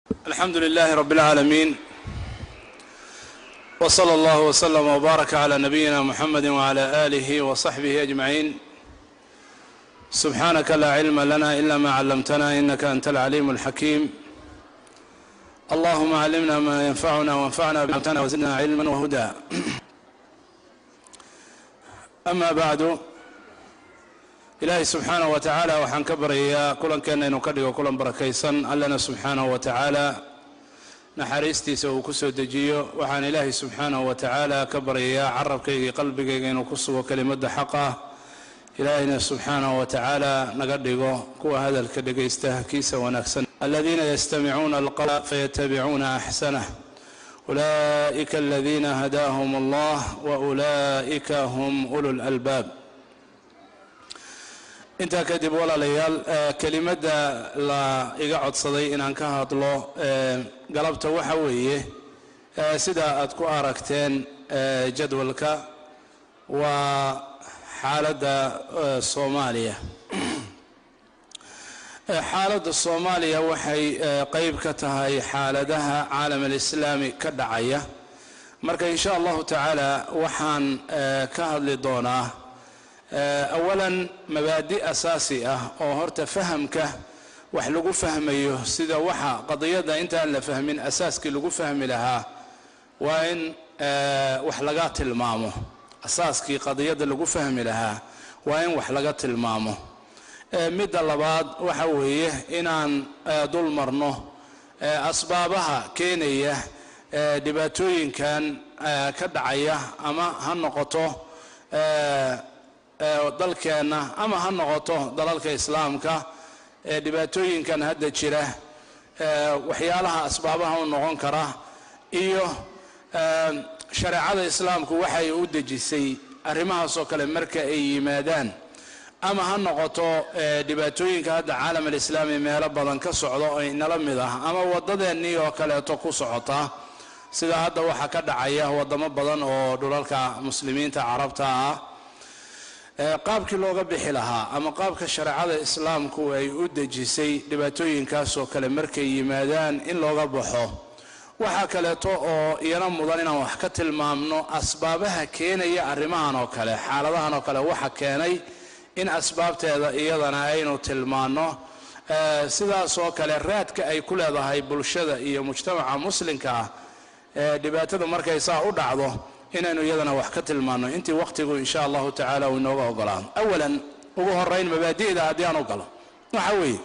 الحمد لله رب العالمين، وصلى الله وسلم وبارك على نبينا محمد وعلى آله وصحبه أجمعين. سبحانك لا علم لنا إلا ما علمتنا إنك أنت العليم الحكيم. اللهم علمنا ما ينفعنا وانفعنا بما علمتنا وزدنا علما وهدى. أما بعد، إلهي سبحانه وتعالى waxaan ka baryayaa kulankeena inuu ka dhigo kulan barakaysan. Allana subxaanahu wa tacaala naxariistiisa uu ku soo dejiyo. waxaan ilaahay subxaanahu wa tacaala ka baryayaa carabkayga iyo qalbigayga inuu ku sugo kelimadda xaqa ah. ilaahayna subxaanahu wa tacaala naga dhigo kuwa hadalka dhegaysta kiisa wanaagsan. aladiina yastamicuuna alqawla fayatabicuuna axsanah ulaa'ika aladiina hadaahum allah wa ulaa'ika hum ulul albaab. intaa kadib walaalayaal, kelimadda la iga codsaday inaan ka hadlo galabta waxa weeye sida aad ku aragteen jadwalka waa xaaladda Soomaaliya. xaaladda Soomaaliya waxay qayb ka tahay xaaladaha caalamka islaami ka dhacaya. marka insha Allah tacaala waxaan ka hadli doonaa أولاً مبادئ أساسية أو هرت فهمك وحلقوا فهميه سيدا وحا قضية أنت أن فهمين أساسك لقوا فهم لها وإن وحلقات المامو أساسك قضية لقوا فهم لها وإن وحلقات المامو مد اللباد وحويه إن دول مرنه أسبابها كينية دباتوين كان كدعية أما هالنقطة dalkeena ama ha noqoto dalalka islaamka dhibaatooyinkan hadda jira waxyaalaha asbaabaha u noqon kara iyo shariicada islaamku waxay u dejisay arrimahaas oo kale marka ay yimaadaan, ama ha noqoto dhibaatooyinka hadda caalamka islaami meelo badan ka socdo oo inala mid ah ama wadadeennii oo kaleeto ku socota sida hadda waxa ka dhacaya wadamo badan oo dhulalka muslimiinta carabta ah. qaabkii looga bixi lahaa ama qaabka shariicada islaamku ay u dejisay dhibaatooyinkaas oo kale markay yimaadaan in looga baxo. waxa kaleeto oo iyana mudan inaan wax ka tilmaamno asbaabaha keenaya arrimahan oo kale, xaaladahan oo kale waxa keenay in asbaabteeda iyadana aynu tilmaano. sidaas oo kale raadka ay ku leedahay bulshada iyo mujtamaca muslimka ah dhibaatada markay saa u dhacdo inaynu iyadana wax ka tilmaano intii waqtigu insha Allah tacaala uu inooga ogolaan. awalan ugu horeyn mabaadi'da haddii aan u galo waxa weeye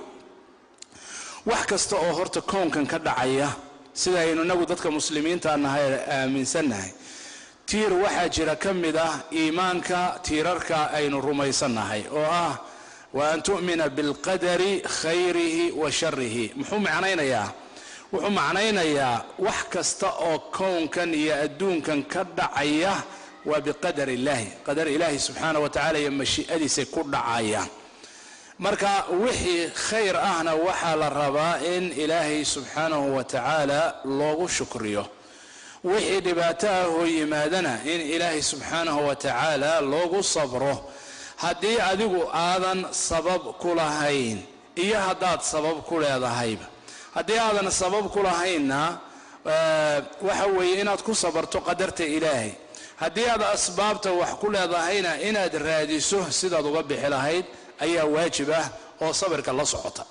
wax kasta oo horta koonkan ka dhacaya sida aynu inagu dadka muslimiinta nahay aaminsannahay tiir waxaa jira ka mid ah iimaanka tiirarka aynu rumaysannahay oo ah wa an tu'mina bilqadari khayrihi wa sharrihi. muxuu macnaynayaa? wuxuu macnaynayaa wax kasta oo koonkan iyo adduunkan ka dhacaya waa biqadar illaahi, qadar ilaahi subxaanahu wa tacaala iyo mashii'adiisa ku dhacaya. marka wixii khayr ahna waxaa la rabaa in ilaahay subxaanahu wa tacaala loogu shukriyo. wixii dhibaato ah oo yimaadana in ilaahay subxaanahu wa tacaala loogu sabro. haddii adigu aadan sabab ku lahayn iyo haddaad sabab ku leedahayba, haddii aadan sabab ku lahaynna waxa weeye inaad ku sabarto qadarta ilaahay. haddii aad asbaabta wax ku leedahayna inaad raadiso sidaad uga bixi lahayd ayaa waajib ah oo sabirka la socota.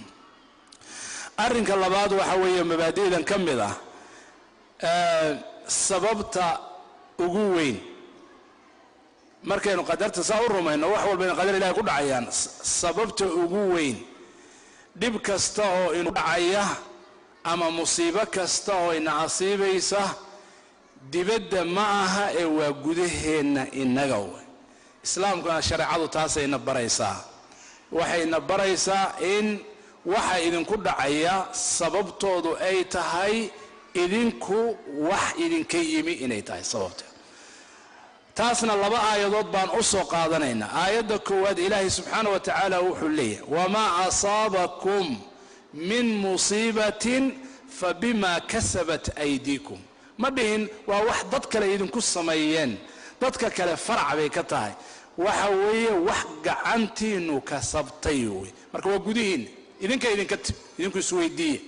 arrinka labaad waxa weeye mabaadi'dan ka mid ah sababta ugu weyn markaynu qadarta saa u rumayno wax walba in qadar ilaahay ku dhacayaan. sababta ugu weyn dhib kasta oo inu dhacaya ama musiibo kasta oo ina asiibaysa dibadda ma aha ee waa gudaheenna innaga wey. islaamkuna shareecadu taasayna baraysaa. waxayna baraysaa in waxa idinku dhacaya sababtoodu ay tahay idinku wax idinka yimi inay tahay sababta. taasna laba aayadood baan u soo qaadanaynaa. aayadda koowaad ilaahay subxaanahu wa tacaala wuxuu leeyahay wamaa asaabakum min musiibatin fabima kasabat aydiikum. ma dhihin waa wax dad kale idinku sameeyeen, dadka kale farac bay ka tahay. waxa weeye wax gacantiinu kasabtay wey. marka waa gudihiin idinka idinku isweydiiye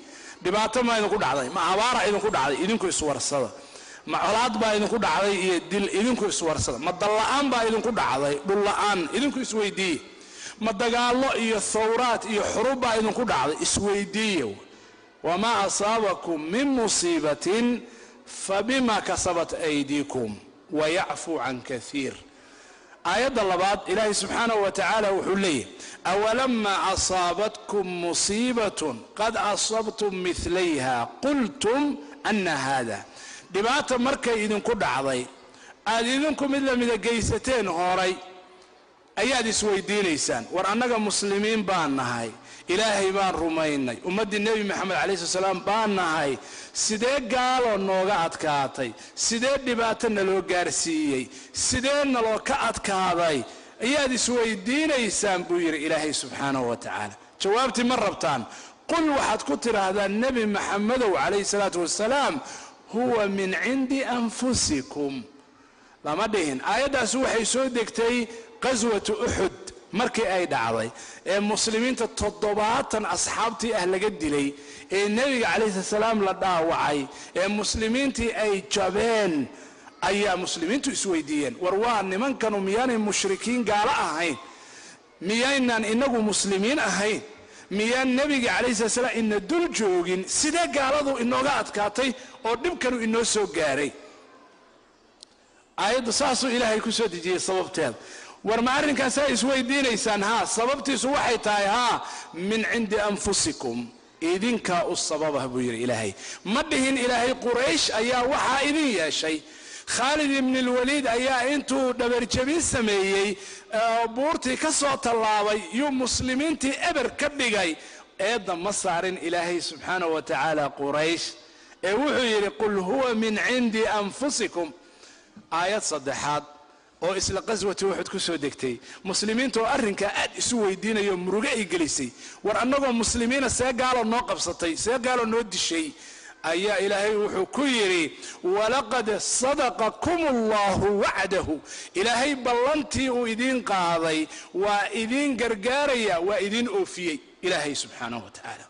dhibaato ma idinku dhacday ma abaara idinku dhacday idinku iswarsada ma colaad baa idinku dhacday iyo dil idinku iswarsada ma dalla'aan baa idinku dhacday dhul la'aan idinku isweydiiye ma dagaallo iyo thawraad iyo xurub baa idinku dhacday isweydiiye wamaa asaabakum min musiibatin fabima kasabat aydiikum wayacfu can kathiir aayadda labaad ilaahay subxaanahu wa tacaala wuxuu leeyahy awalama asaabatkum musiibatun qad asabtum milayha qultum ana hada dhibaata markay idinku dhacday aad idinku mid lamida geysateen horay ayaad isweydiinaysaan war annaga muslimiin baan nahay ilaahay baan rumaynay ummaddii nebi maxamed calayhi salaam baan nahay sidee gaalo nooga adkaatay sidee dhibaato naloo gaarsiiyey sidee naloo ka adkaaday ayaad isweydiinaysaan buu yidhi ilaahay subxaanahu wa tacaala jawaabtii ma rabtaan qul waxaad ku tidhaahdaan nebi maxamedow calayhi salaatu wasalaam huwa min cindi anfusikum lama dhihin aayaddaasi waxay soo degtay qaswatu uxud markii ay dhacday ee muslimiinta 70 asxaabtii ah laga dilay ee nebiga calayhi salaam la dhaawacay ee muslimiintii ay jabeen ayaa muslimiintu isweydiiyeen war waa nimankanu miyaanay mushrikiin gaalo ahayn miyaynan inagu muslimiin ahayn miyaan nebiga calayhi salaam ina dul joogin sidee gaaladu inooga adkaatay oo dhibkanu inoo soo gaaray aayaddu saasuu ilaahay ku soo dejiyey sababteeda war ma arrinkaasaa isweydiinaysaan haa sababtiisu waxay tahay haa min cindi anfusikum idinkaa u sababah buu yidhi ilaahay ma dhihin ilaahay quraysh ayaa waxaa idin yeeshay khaalid ibn alwaliid ayaa intuu dhabarjabin sameeyey buurtii ka soo tallaabay yuu muslimiintii eber ka dhigay eedda ma saarin ilaahay subxaanahu wa tacaala quraysh ee wuxuu yidhi qul huwa min cindi anfusikum aayad saddexaad oo isla qaswati wuxud ku soo degtay muslimiinta oo arrinka aad isu weydiinayo murugo ay gelisay war annagoo muslimiina see gaalo noo qabsatay see gaalo noo dishay ayaa ilaahay wuxuu ku yidhi walaqad sadaqakum allahu wacdahu ilaahay ballantii uu idiin qaaday waa idiin gargaaraya waa idiin oofiyey ilaahay subxaanahu wa tacaala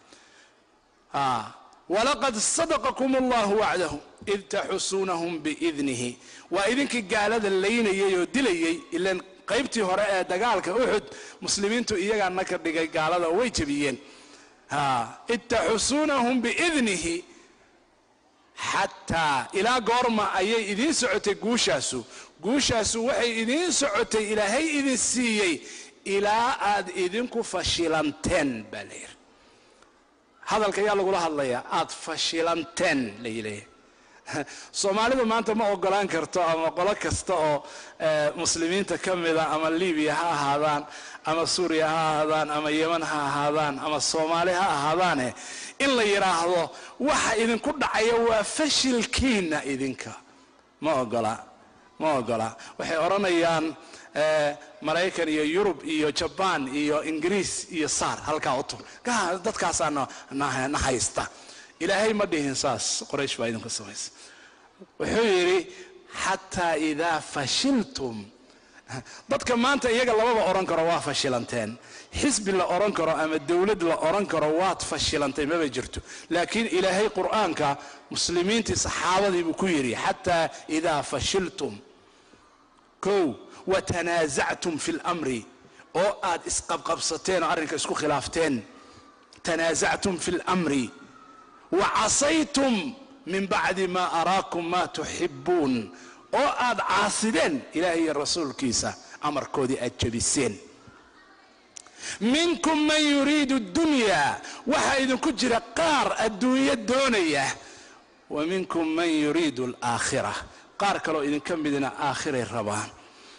walaqad sadaqakum allahu wacdahu id taxusuunahum biidnihi waa idinkii gaalada laynayay oo dilayay ilaan qaybtii hore ee dagaalka uxud muslimiintu iyagaana ka dhigay gaalada way jabiyeen id taxusuunahum biidnihi xataa ilaa goorma ayay idiin socotay guushaasu waxay idiin socotay ilaahay idin siiyey ilaa aad idinku fashilanteen baa la yidhi hadalka ayaa lagula hadlayaa aad fashilanteen la yidhaahya soomaalidu maanta ma ogolaan karto ama qolo kasta oo muslimiinta ka mida ama libiya ha ahaadaan ama suuriya ha ahaadaan ama yeman ha ahaadaan ama soomaali ha ahaadaane in la yidhaahdo waxa idinku dhacaya waa fashilkiina idinka ma ogola waxay odhanayaan maraykan iyo yurub iyo jabaan iyo ingiriis iyo saar halkaa u tur dadkaasaa na haysta ilaahay ma dhihin saas qoraysh baa idinku samaysa wuxuu yidhi xataa idaa fashiltum dadka maanta iyaga lamaba odhan karo waa fashilanteen xisbi la odhan karo ama dowlad la odhan karo waad fashilantay maba jirto laakiin ilaahay qur'aanka muslimiintii saxaabadii buu ku yidhi xataa idaa fashiltum kow watanaasactum fi lamri oo aad isqabqabsateen oo arrinka isku khilaafteen tanaasactum fi lamri wacasaytum min bacdi maa araakum maa tuxibuun oo aad caasideen ilaahay iyo rasuulkiisa amarkoodii aad jebiseen minkum man yuriidu dunyaa waxaa idinku jira qaar adduunyo doonaya wa minkum man yuriidu alaakhira qaar kaloo idinka midina aakhiray rabaan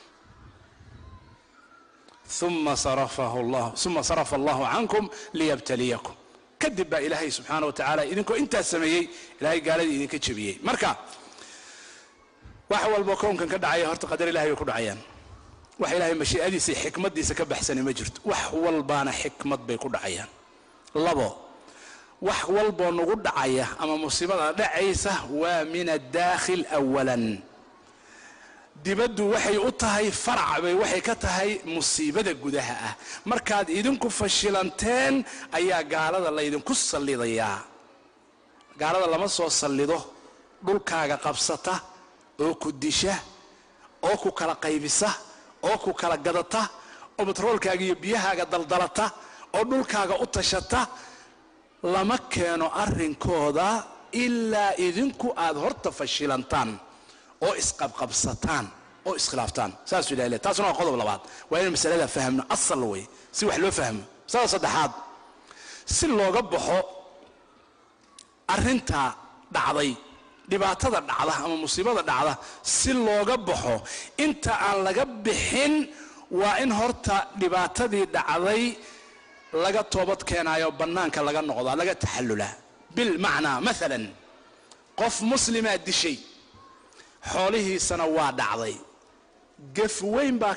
uma sarafa allahu cankum liyabtaliyakum kadib baa ilaahay subxaana wa tacaala idinkoo intaas sameeyey ilaahay gaaladii idinka jebiyey marka wax walbo kownkan ka dhacaya horta qadar ilahay bay ku dhacayaan wax ilaahay mashii'adiisa iyo xikmaddiisa ka baxsani ma jirto wax walbaana xikmad bay ku dhacayaan labo wax walboo nagu dhacaya ama musiibada dhacaysa waa min addaakhil awalan dibaddu waxay u tahay farac bay waxay ka tahay musiibada gudaha ah markaad idinku fashilanteen ayaa gaalada laydinku sallidayaa gaalada lama soo sallido dhulkaaga qabsata oo ku disha oo ku kala qaybisa oo ku kala gadata oo batroolkaaga iyo biyahaaga daldalata oo dhulkaaga u tashata lama keeno arrinkooda ilaa idinku aad horta fashilantaan oo isqabqabsataan oo iskhilaaftaan saasuu ilaahay taasuna waa qodob labaad waa in masalada fahamno asal way si wax loo fahmo sabab saddexaad si looga baxo arrinta dhacday dhibaatada dhacda ama musiibada dhacda si looga baxo inta aan laga bixin waa in horta dhibaatadii dhacday laga toobad keenayo bannaanka laga noqdo laga taxallula bil macnaa maalan qof muslima dishay xoolihiisana waa dhacday gaf weyn baa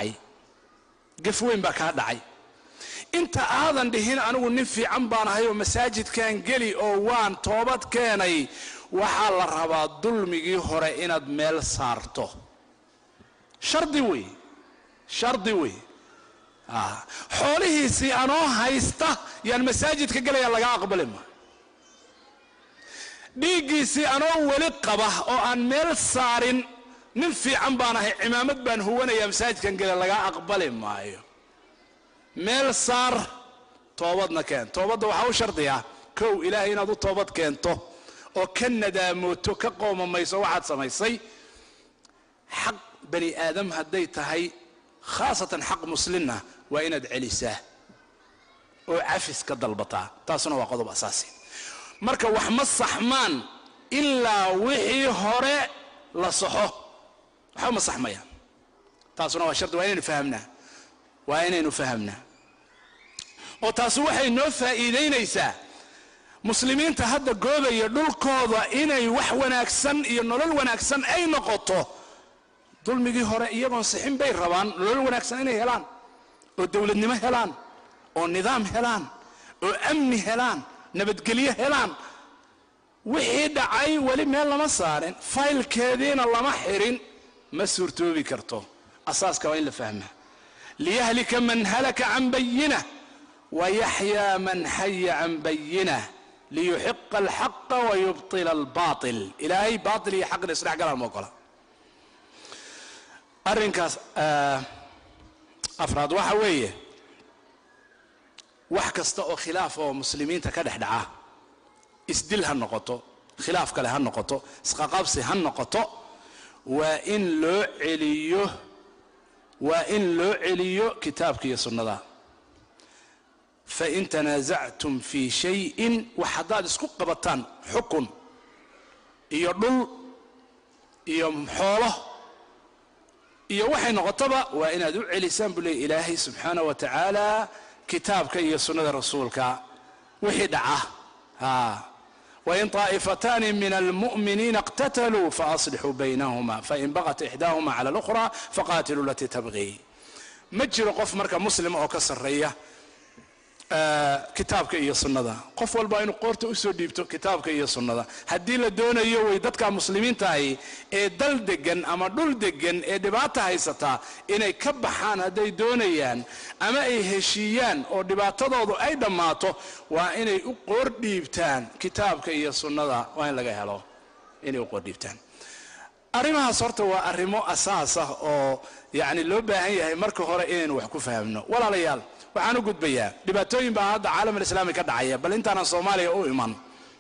kaa dhacay inta aadan dhihin anigu nin fiican baan ahay oo masaajidkan geli oo waan toobad keenay waxaa la rabaa dulmigii hore inaad meel saarto shardi wey xoolihiisii anoo haysta yaan masaajidka gelaya laga aqbali ma dhiiggiisii anoo weli qaba oo aan meel saarin nin fiican baan ahay cimaamad baan huwanaya masaajidkan gelaya laga aqbali maayo meel saar toobadna keen toobadda waxaa u shardiya kow ilaahay inaad u toobad keento oo ka nadaamooto ka qoomamayso waxaad samaysay xaq bani aadam hadday tahay khaasatan xaq muslimna waa inaad celisaa oo cafis ka dalbataa taasuna waa qodob asaasi marka wax ma saxmaan ilaa wixii hore la saxo waxba ma saxmayaan taasuna waa shardi waa inaynu fahamnaa oo taasi waxay noo faa'iidaynaysaa muslimiinta hadda goobaya dhulkooda inay wax wanaagsan iyo nolol wanaagsan ay noqoto dulmigii hore iyagoon sixin bay rabaan nolol wanaagsan inay helaan oo dawladnimo helaan oo nidaam helaan oo amni helaan nabadgelyo helaan wixii dhacay weli meel lama saarin faylkeediina lama xirin ma suurtoobi karto asaaska waa in la fahmaa liyahlika man halaka can bayinah ويحيى من حي عن بينه ليحق الحق ويبطل الباطل إلهي باطل يحق الإصلاح قال الموكلة أرنكاس أفراد وحوية وحكست أو خلاف أو مسلمين تكدح دعاه اسدل هالنقطة خلاف كله هالنقطة سقاقبسي هالنقطة وإن لو عليو كتابك يا سنة فإن تنازعتم في شيء وحداد اسكو قبطان حكم iyo dhul iyo xoolo iyo waxay noqotaba waa inaad u celisaan buu leeyahay ilaahay subxaanahu wa tacaala kitaabka iyo sunnada rasuulka wixii dhaca وإن طائفتان من المؤمنين اقتتلوا فأصلحوا بينهما فإن بغت إحداهما على الأخرى فقاتلوا التي تبغي مجر قف مركا مسلم أو كسرية kitaabka iyo sunnada qof walba inuu qoorta u soo dhiibto kitaabka iyo sunnada haddii la doonayo way dadka muslimiinta ah ee dal degan ama dhul degan ee dhibaato haysata inay ka baxaan haday doonayaan ama ay heshiiyaan oo dhibaatadoodu ay dhamaato waa inay u qoor dhiibtaan kitaabka iyo sunnada waa in laga helo inay u qoor dhiibtaan arrimahaas horta waa arrimo asaas ah oo yaani loo baahan yahay marka hore inaynu wax ku fahamno walaalayaal waxaan u gudbayaa dhibaatooyin baa hadda caalamka islaamiga ka dhacaya bal intaana Soomaaliya u iman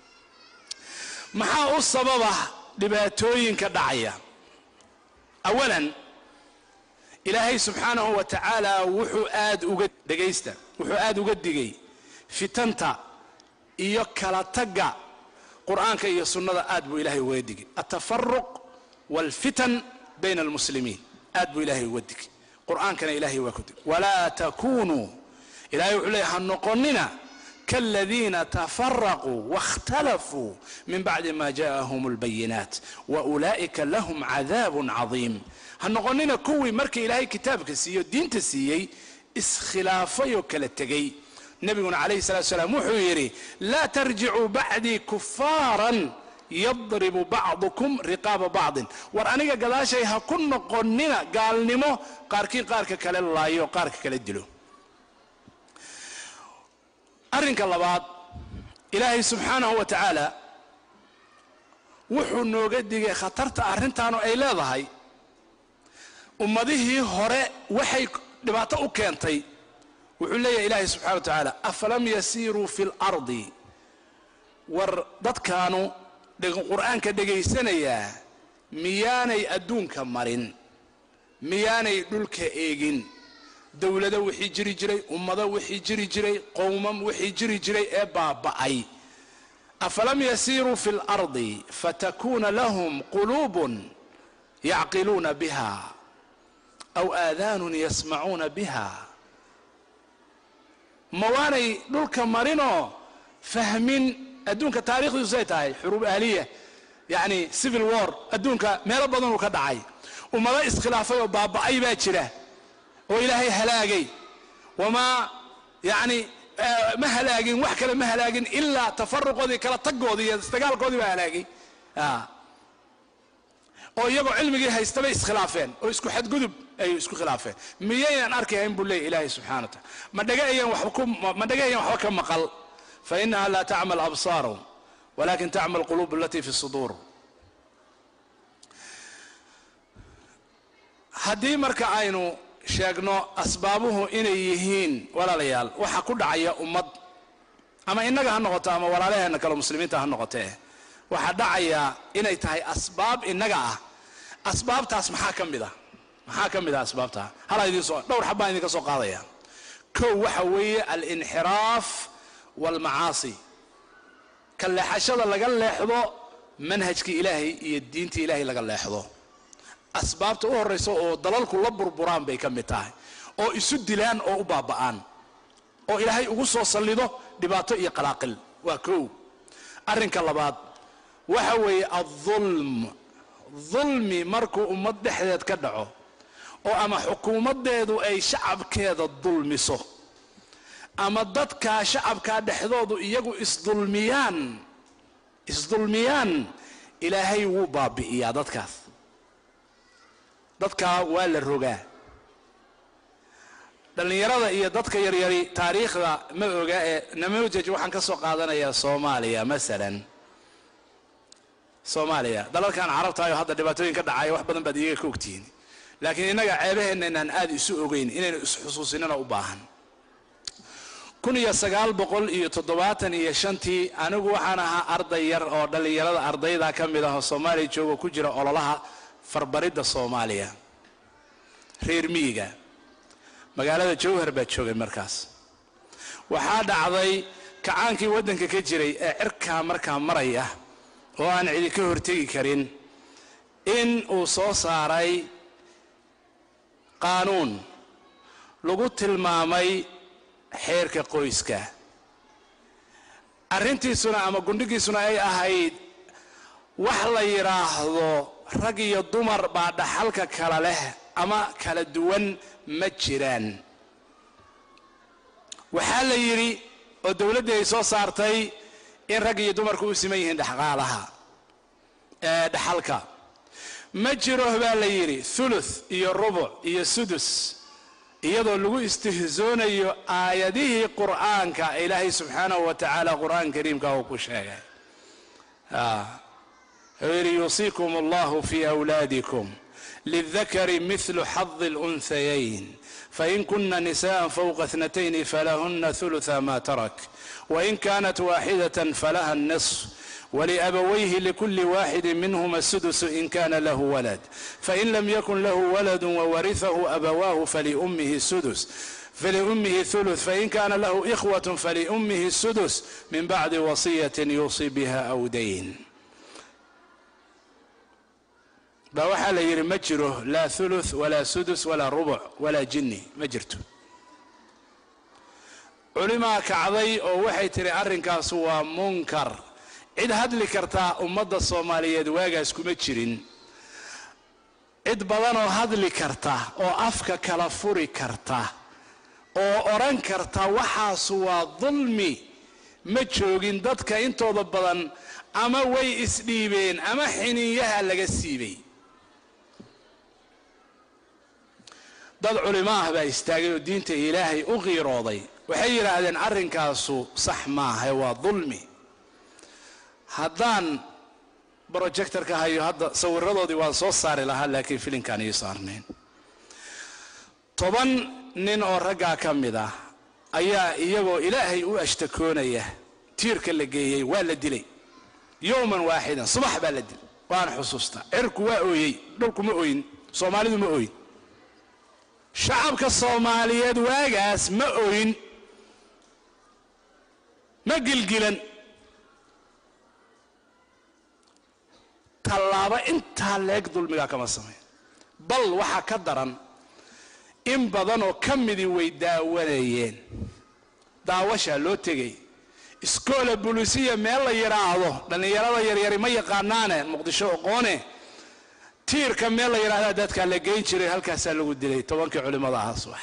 maxaa u sababa dhibaatooyinka dhacaya awalan ilaahay subxaanahu wa ta'ala wuxuu aad uga digay fitanta iyo kala taga quraanka iyo sunnada aad buu ilaahay uga digay atafarruq wal fitan bayna al muslimiin aad buu ilaahay uga digay quraankana ilaahay waa ku digay wala takunu إلهي وحليها النقننا كالذين تفرقوا واختلفوا من بعد ما جاءهم البينات وأولئك لهم عذاب عظيم هالنقننا كوي مركي إلهي كتابك السيو الدين تسيي اسخلافي وكالتقي نبينا عليه الصلاة والسلام وحيري لا ترجعوا بعدي كفارا يضرب بعضكم رقاب بعض وأنا قال شيء هكون نقننا قال نمو قاركين قارك كلا الله يقارك كلا الدلو أرنك الله بعض إلهي سبحانه وتعالى wuxuu nooga digay khatarta arrintaanu ay leedahay ummadihii hore waxay dhibaato u keentay wuxuu leeyahay ilaahay subxaana wa tacaala afalam yasiiruu fi lardi war dadkaanu qur'aanka dhegaysanayaa miyaanay adduunka marin miyaanay dhulka eegin dowlado wixii jiri jiray ummado wixii jiri jiray qowmam wixii jiri jiray ee baaba'ay afalam yasiiruu fi lardi fatakuuna lahum quluubun yacqiluuna biha aw aadaanun yasmacuuna biha ma waanay dhulka marinoo fahmin adduunka taariikhdiisu say tahay xuruub ahliya yacni civil war adduunka meelo badan uu ka dhacay ummado iskhilaafay oo baaba'ay baa jira oo ilaahay halaagay wamaa yacni ma halaagin wax kale ma halaagin ilaa tafaruqoodii kala tagoodii iyo isdagaalkoodii baa halaagay oo iyagoo cilmigii haystabay iskhilaafeen oo isku xadgudub ay isku khilaafeen miyaynan arkahayn buu leeyahay ilaahay subxaana wa tacaala ma dhagayan waxba ka maqal fainaha laa tacma alabsaaru walakin tacma alquluub alatii fi suduur haddii marka aynu sheegno asbaabuhu inay yihiin walaalayaal waxa ku dhacaya ummad ama innaga ha noqoto ama walaalaheena kale muslimiinta ha noqotee waxa dhacaya inay tahay asbaab innaga ah asbaabtaas maxaa ka mid ah asbaabta hala idin soo dhowr xabaan idin ka soo qaadaya kow waxa weeye al-inxiraaf wal-macaasi ka leexashada laga leexdo manhajkii ilaahay iyo diintii ilaahay laga leexdo asbaabta u horeysa oo dalalku la burburaan bay ka mid tahay oo isu dilaan oo u baaba'aan oo ilaahay ugu soo sallido dhibaato iyo qalaaqil waa kow arrinka labaad waxa weeye adulm dulmi markuu ummad dhexdeed ka dhaco oo ama xukuumaddeedu ay shacabkeeda dulmiso ama dadkaa shacabkaa dhexdoodu iyagu isdulmiyaan ilaahay wuu baabi'iyaa dadkaa waa la rogaa dhallinyarada iyo dadka yaryari taariikhda ma oga ee namuujaj waxaan ka soo qaadanayaa soomaaliya masalan soomaaliya dalalkan carabtaayoo hadda dhibaatooyin ka dhacaya wax badan baad iyaga ka ogtihiin laakiin innaga ceebaheenna inaan aad isu ogeyn inaynu isxusuusinana u baahan 1975 anigu waxaan ahaa arday yar oo dhallinyarada ardayda ka mid ah oo soomaaliya jooga ku jira ololaha farbaridda soomaaliya reer miyiga magaalada jowhar baa joogay markaas waxaa dhacday kacaankii waddanka ka jiray ee cirkaa markaa maraya oo aan cidi ka hortegi karin in uu soo saaray qaanuun lagu tilmaamay xeerka qoyska arrintiisuna ama gundhigiisuna ay ahayd wax la yidhaahdo rag iyo dumar baa dhaxalka kala leh ama kala duwan ma jiraan waxaa la yidhi oo dowladdii ay soo saartay in rag iyo dumarku u siman yihiin dhaqaalaha dhaxalka ma jiro baa la yidhi thuluth iyo rubuc iyo sudus iyadoo lagu istihzoonayo aayadihii qur'aanka ilaahay subxaanahu wa tacaala qur'aan kariimka uu ku sheegay yuusiikum allahu fi awlaadikum للذكر مثل حظ الأنثيين فإن كن نساء فوق 2 فلهن ثلث ما ترك وإن كانت واحدة فلها النصف ولأبويه لكل واحد منهما السدس إن كان له ولد فإن لم يكن له ولد وورثه أبواه فلأمه السدس فلأمه الثلث فإن كان له إخوة فلأمه السدس من بعد وصية يوصي بها أو دين baa waxaa la yidhi ma jiro laa thuluth walaa sudus walaa rubuc walaa jinni ma jirto culimaa kacday oo waxay tiri arrinkaas waa munkar cid hadli kartaa ummadda soomaaliyeed waagaas kuma jirin cid badanoo hadli karta oo afka kala furi karta oo odhan karta waxaasu waa dulmi ma joogin dadka intooda badan ama way isdhiibeen ama xiniinyaha laga siibay dad culimo ah baa istaagay oo diinta ilaahay u qiirooday waxay yidhaahdeen arrinkaasu sax maaha waa dulmi haddaan projectorka hayo hadda sawiradoodii waan soo saari lahaa laakiin filinkan iyo saarneen 10 nin oo ragga ka mid ah ayaa iyagoo ilaahay u ashtakoonaya tiirka la geeyay waa la dilay yawman waaxidan subax baa la dilay waan xusuusta cirku waa ooyay dhulku ma ooyin Soomaalidu ma ooyin shacabka Soomaaliyeed waagaas ma ooyin ma gilgilan talaaba inta leeg dulmiga kama samay bal waxa ka daran in badan oo kamidi way daawanayeen daawasha loo tagay iskoola booliisiya meel la yiraahdo dhalinyarada yaryar ma yaqaanaane Muqdisho aqoone tiirka meel la yiraahdo dadka la geyn jiray halkaas lagu dilay 10 culimada ah subax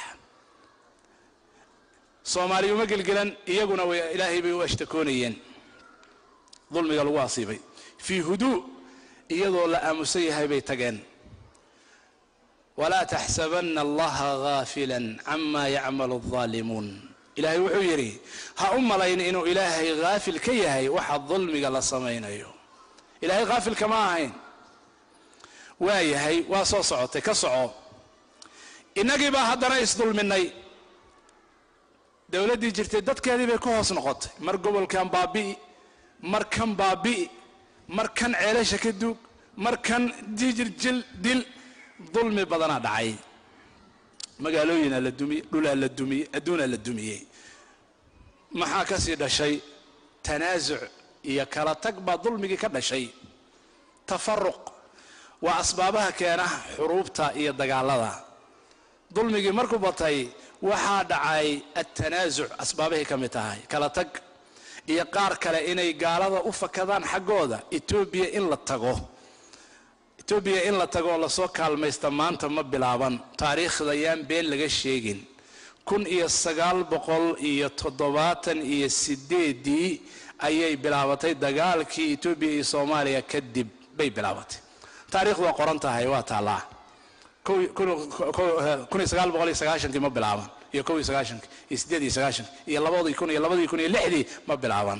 Soomaaliyu ma gilgilan iyaguna way Ilaahay bay u ashtakoonayeen dulmiga lagu asiibay fi huduu iyadoo la aamusay yahay bay tageen ولا تحسبن الله غافلا عما يعمل الظالمون إلهي وحو يري ها لين إنه إلهي غافل كيهي وحد ظلمك الله سمينيو إلهي غافل كما هين وايهي واسو صعوتي كصعو إنك با هذا رئيس ظلمني دولتي جرتي دادك هذه بيكوهوس نقط مر قبل كان بابي مر كان بابي مر كان عيلاشة كدوك مر كان ديجر جل دل ظلمي بدنا دعي مقالوين للدمي لولا للدمي أدونا للدمي ما حاكسي ده شيء تنازع يكلا تقبى ظلمي كذا شيء تفرق وأسبابها كان حروبتا يدقالها ظلمي مركبتي وحاد عي التنازع أسبابه كمتاهي كلا تق يقار كلا إني قالها أفكذان حقودا إتوبيا إن لتقوه إثيوبيا إن لا تقول سوق المستمان تم بلعبان تاريخ ضيان بين لجشيجين كن السجال بقول تضباط السديدي أي بلعبتي دجال كي إثيوبيا صوماليا كدب بي بلعبتي تاريخ وقرنتها هيوات الله كن السجال بقول السجاشن كي ما بلعبان يكوي سجاشن السديدي سجاشن يلا بعض يكون اللحدي ما بلعبان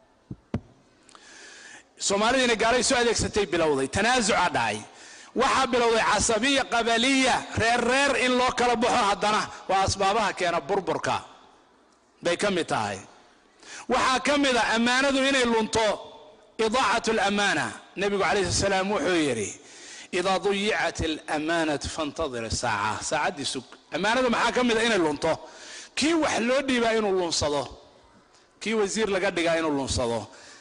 Soomaalida gaaray soo adeegsatay bilowday tanaazuc dhacay waxa bilowday casabiya qabaliya reer in loo kala baxo hadana waa asbaabaha keena burburka bay kamid tahay waxa kamid ah amaanadu inay lunto idaa'atu al-amana nabiga kaleey salaam wuxuu yiri idha duy'at al-amanatu fantadhir saa'a saacadi sug amaanadu maxaa kamid ah inay lunto kii wax loo dhiibaa inuu lunsado kii wasiir laga dhigaa inuu lunsado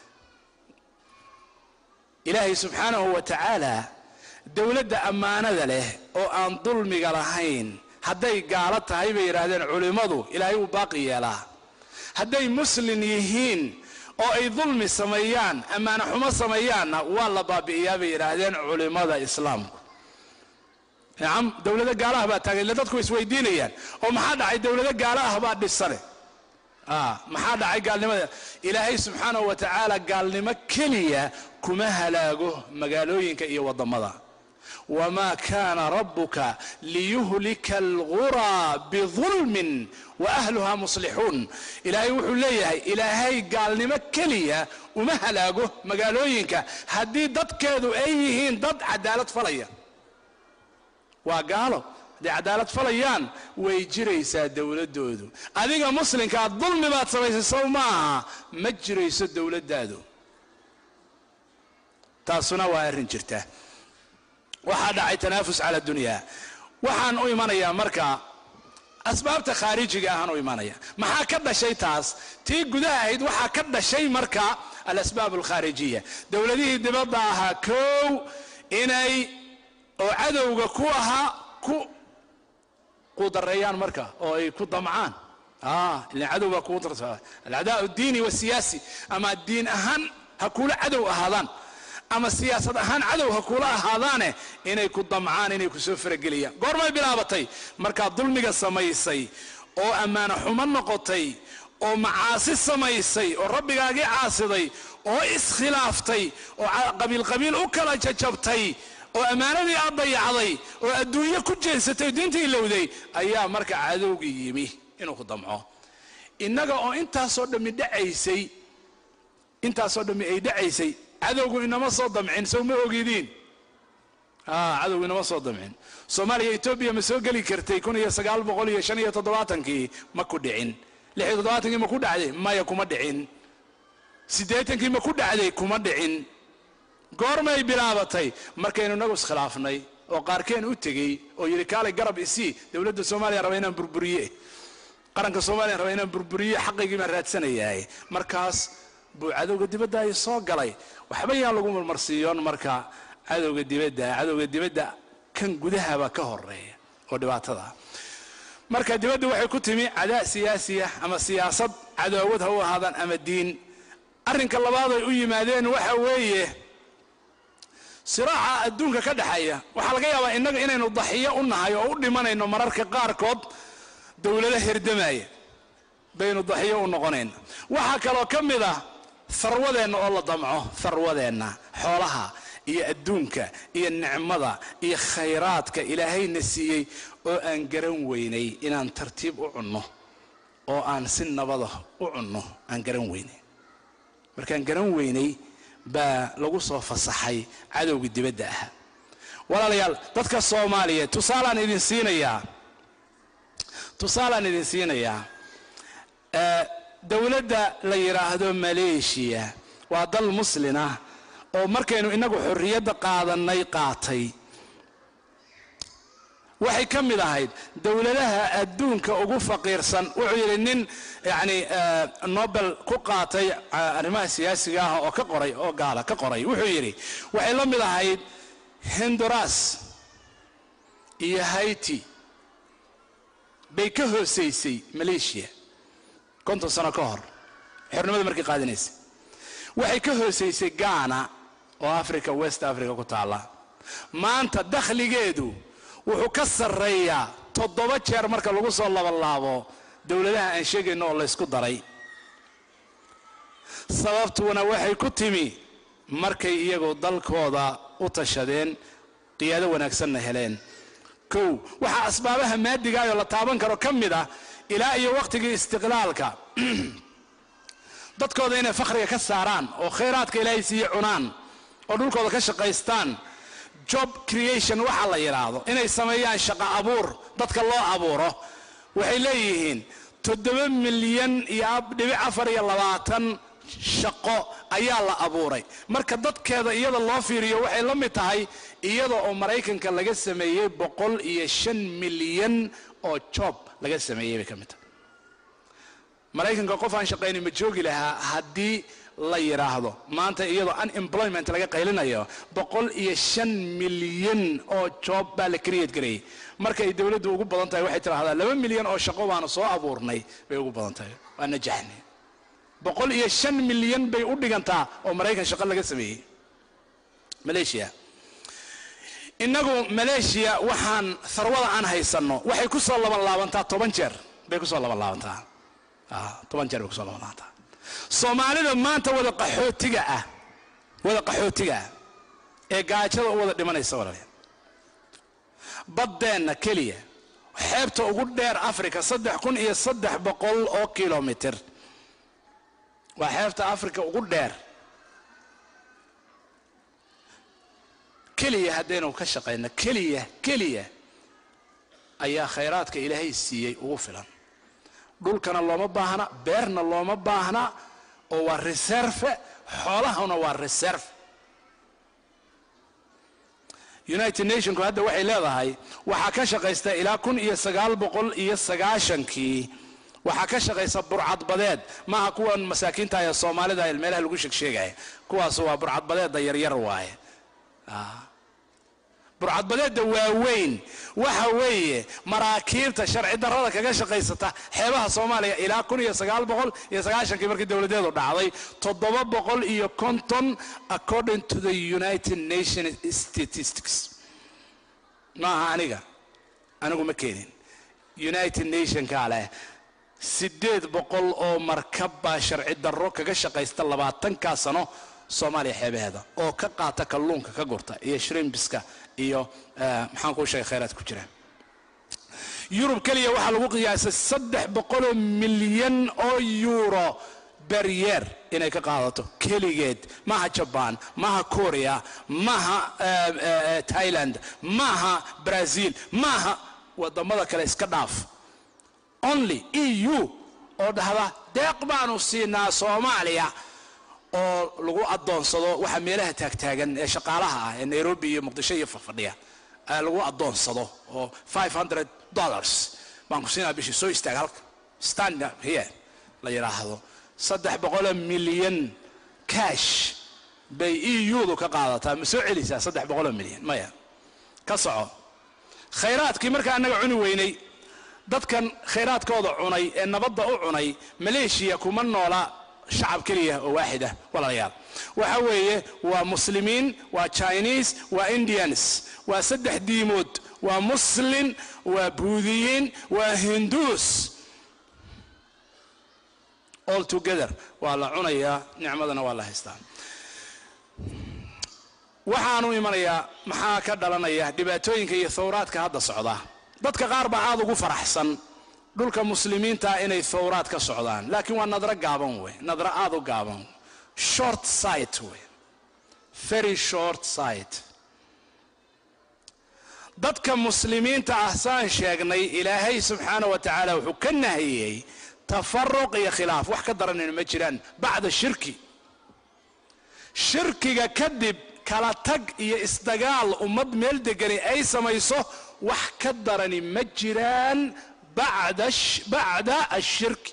إلهي سبحانه وتعالى دولة أمانة له أو أن ظلم جلهين هدي قالتها هاي بيرادين علماء إلهي وباقي له هدي مسلم يهين أو أي ظلم سميان أمانة حما سميان والله بابي يا بيرادين علماء الإسلام نعم دولة قالها بتاعي لا تدخل سويدينيا أو ما حد عي دولة قالها بعد السنة ما حد عي قال لما إلهي سبحانه وتعالى قال لما كلية كما هلاقه مقالوينك إيه وضمضا وما كان ربك ليهلك الغرى بظلم وأهلها مصلحون إلهي وحو ليه إلهي قال لما كلية وما هلاقه مقالوينك هدي ضد كادو أيهين ضد عدالة فليا وقالوا دي عدالة فليان ويجريسا دولة دودو أذيك مسلم كالظلم ما تسويس الصوماء مجريس الدولة دادو تاسونا وارن جرته waxaa dhacay tanaafus ala dunya waxaan u imanaya marka asbaabta khaarijiga ah u imanaya maxaa ka dhashay taas tii gudaha ahayd waxaa ka dhashay marka al-asbaab al-khaarijiya dawladihii dibadda ahaa koow inay oo cadowga ku aha ku dareeyaan marka oo ay ku damcaan ilaa cadowga ku dartaa al-adaa ad-diini wa siyaasi ama diin ahaan ha kula cadow ahaadaan أما السياسة هان عدوها كلها هذانه إنه يكون ضمعان إنه يكون سفر قليا قرما بلابتي مركا ظلمك السمايسي أو أمانة حمان نقطي أو معاصي السمايسي أو ربك أجي عاصدي أو إسخلافتي أو قبيل أكلا جبتي أو أمانة دي أضي عضي أو الدنيا كل جنستي دينتي اللو دي أيام مركا عدوك يمي إنه قدمعه إنك أو إنت صد من دعيسي إنت صد من أي دعيسي cadowgu inama soo damcin soo ma ogidin cadowgu inama soo damcin Soomaaliya Ethiopia ma soo gali kartay 1975 ma ku dhicin 76 ma ku dhacday maya kuma dhicin 80 ma ku dhacday kuma dhicin goormay bilaabatay markaynu nagu iskhilaafnay oo qaarkeen u tagay oo yiri kaale garab isi dawladda Soomaaliya raba inaan burburiye qaranka Soomaaliya raba inaan burburiye xaqigii ma raadsanayaay markaas buu cadowga dibadda ay soo galay waxba yaa lagu marmarsiiyoon marka cadowga dibadda kan gudahaba ka horeeya oo dhibaatada marka dibadda waxay ku timi cadaa siyaasiya ama siyaasad cadawad ha u ahaadaan ama diin arrinka labaad ay u yimaadeen waxa weeye siraaca adduunka ka dhaxaya waxa laga yaabaa inaynu daxiyo u nahay oo u dhimanayno mararka qaarkood dawladaha hirdamaya baynu daxiyo u noqonayna waxa kale oo kamid ah sarwadeena oo la damco sarwadeena xoolaha iyo adduunka iyo nicmada iyo khayraadka ilaahayna siiyay oo aan garan weynay inaan tartiib u cunno oo aan si nabad ah u cunno aan garan weynay markaan garan weynay baa lagu soo fasaxay cadowga dibadda ah walaalayaal dadka Soomaaliyeed tusaalaan idin siinayaa dawladda la yiraahdo Malaysia waa dal muslim ah oo markaynu inagu xorriyadda qaatay waxay ka mid ahayd dawladaha adduunka ugu faqiirsan wuxuu yiri nin Nobel ku qaatay arrimaha siyaasiga ah oo ka qoray oo gaala ka qoray wuxuu yiri waxay la mid ahayd Honduras iyo Haiti bay ka hooseysay Malaysia konton sano ka hor xornimada markii qaadanaysay waxay ka hooseysay Ghana oo Africa West Africa ku taala maanta dakhligeedu wuxuu ka sareeyaa 7 jeer marka lagu soo laabo dawladaha aan sheegayno oo la isku daray sababtuna waxay ku timi markay iyagu dalkooda u tashadeen qiyaado wanaagsan heleen waxa asbaabaha maadiga ah oo la taaban karo kamid ah ilaa iyo waqtigii istiqlaalka dadkooda inay faqriga ka saaraan oo khayraadka ilaahay siiyo cunaan oo dhulkooda ka shaqaystaan job creation waxa la yiraahdo inay sameeyaan shaqo abuur dadka loo abuuro waxay leeyihiin 7 milyan iyo 4 shaqo ayaa la abuuray marka dadkeeda iyada loo fiiriyo waxay la mid tahay iyada oo Mareykanka laga sameeyay 105 milyan oo job laga sameeyay ka mid Mareykanka qof aan shaqeynay ma joogi lahaa haddii la yiraahdo maanta iyadoo unemployment laga qaylinayo 105 milyan oo job baa la create gareeyay marka ay dawladdu ugu badan tahay waxay tiraahdaa 2 milyan oo shaqo baan soo abuurnay bay ugu badan tahay waa najaxnay 105 milyan bay u dhigantaa oo Mareykan shaqo laga sameeyay Malaysia inagu Malaysia waxaan sarwada aan haysano waxay ku soo laabantaa 10 jeer bay ku soo laabantaa 10 jeer bay ku soo laabantaa Soomaalida maanta wada qaxootiga ah ee gaajada u wada dhimanaysa walaalayaal baddeena kaliya xeebta ugu dheer Afrika 3300 oo kiiloomitir waa xeebta Afrika ugu dheer kaliya haddaynu ka shaqeyno kaliya ayaa khayraadka ilaahay siiyay ugu filan dhulkana looma baahna beerna looma baahna oo waa reserve xoolahana waa reserve United Nations hadda waxay leedahay waxa ka shaqeysta ilaa 1990kii waxa ka shaqeysa burcad badeed ma kuwan masaakiinta ee Soomaalida ee meelaha lagu sheegay kuwaas waa burcad badeed yar waaye burcad badeed waaweyn waxa weeye maraakiibta sharci darrada kaga shaqeysata xeebaha Soomaaliya ilaa 1990kii markii dawladeedu dhacday 750 according to the United Nations statistics anigu ma keenin United Nations kale 800 oo markab baa sharci darro kaga shaqeysta 20 sano Soomaaliya xeebaheeda oo ka qaata kalluunka ka gurta iyo shrimpiska iyo maxaan ku sheegay khayraad ku jira Yurub kaliya waxa lagu qiyaasay 300 milyan oo euro per year inay ka qaadato keligeed maaha Japan maaha Korea maaha Thailand maaha Brazil maaha wadamada kale iska dhaaf only EU oo dhahda deeq baanu siinaa Soomaaliya oo lagu adoonsado waxa meelaha taagtaagan ee shaqaalaha ah ee Nairobi iyo Muqdisho iyo fadhiya lagu adoonsado oo $500 baan ku siinaa bishii soo istaag halka stand up here la yiraahdo 300 milyan cash bay EU ka qaadataa ma soo celisaa 300 milyan maya ka soco khayraadkii marka anaga cuni weynay dadkan khayraadkooda cunay ee nabadda u cunay Malaysia kuma noola shacab kaliya oo waaxida walaalayaal waxa weeye waa muslimiin waa Chinese waa Indians waa saddex diimood waa muslim waa buudiyiin waa Hindus all together waa la cunayaa nicmadana waa la haystaa waxaanu imanayaa maxaa ka dhalanaya dhibaatooyinka iyo thawraadka hadda socda dadka qaar baa aad ugu faraxsan dhulka muslimiinta inay thawraad ka socdaan laakiin waa nadra gaaban way nadra aad u gaaban short sight way very short sight dadka muslimiinta ah saan sheegnay ilaahay subxaanahu wa ta'ala wuxuu ka nahiyay tafarruq iyo khilaaf wax ka daran ma jiraan bacda shirkiga kadib kala tag iyo isdagaal ummad meel degan ay samayso wax ka daran ma jiraan بعد الشرك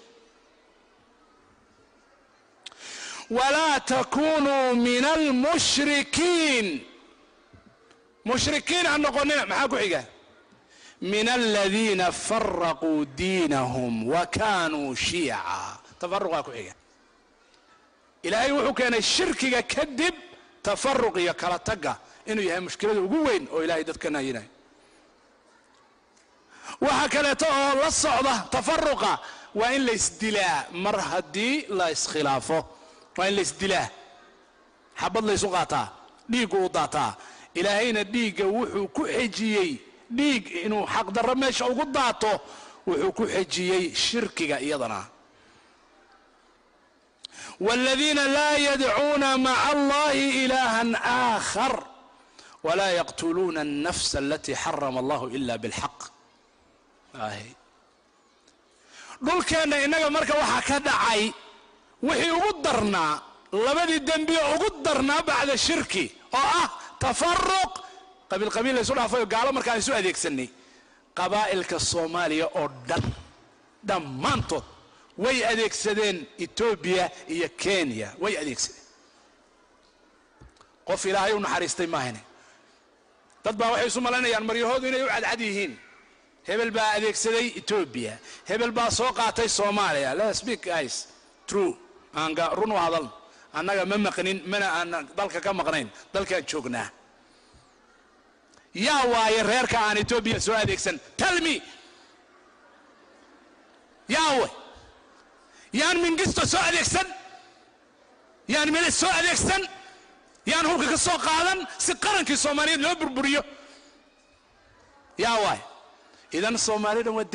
ولا تكونوا من المشركين مشركين عن قلنا معاكو حاجه من الذين فرقوا دينهم وكانوا شيعا تفرقوا حاجه الهي وحو كان الشرك كذب تفرق يا كلا تقى انه يهي مشكله ugu weyn oo ilaahay dadkana yinay وهكذا لا الصعدة تفرقة وإن ليس دلاء مرهدي لا إسخلافه وإن ليس دلاء حبض ليس غاتا ديق وضاتا إلهينا ديق وحو كحجيي ديق إنه حق درميش أو قضاته وحو كحجيي شركي أيضنا والذين لا يدعون مع الله إلها آخر ولا يقتلون النفس التي حرم الله إلا بالحق dhulkeena inaga marka waxa ka dhacay wixii ugu darnaa labadii dambi ugu darnaa bacda shirki oo ah tafarruq qabiil la isu dhaafay gaalo markaan isu adeegsanay qabaa'ilka Soomaaliya oo dhammaantood way adeegsadeen Ethiopia iyo Kenya way adeegsadeen qof ilaahay u naxariistay maahane dad baa waxay isu malaynayaan maryahoodu inay u cadcad yihiin hebel baa adeegsaday Ethiopia hebel baa soo qaatay Soomaaliya let's speak guys true anga run hadal annaga ma maqnin mana aan dalka ka maqnayn dalkaan joognaa yaa waaye reerka aan Ethiopia soo adeegsan tell me yaa yaan mingisto soo adeegsan yaan meel soo adeegsan yaan hulka ka soo qaadan si qarankii Soomaaliyeed loo burburiyo yaa waaye idan Soomaalidu waa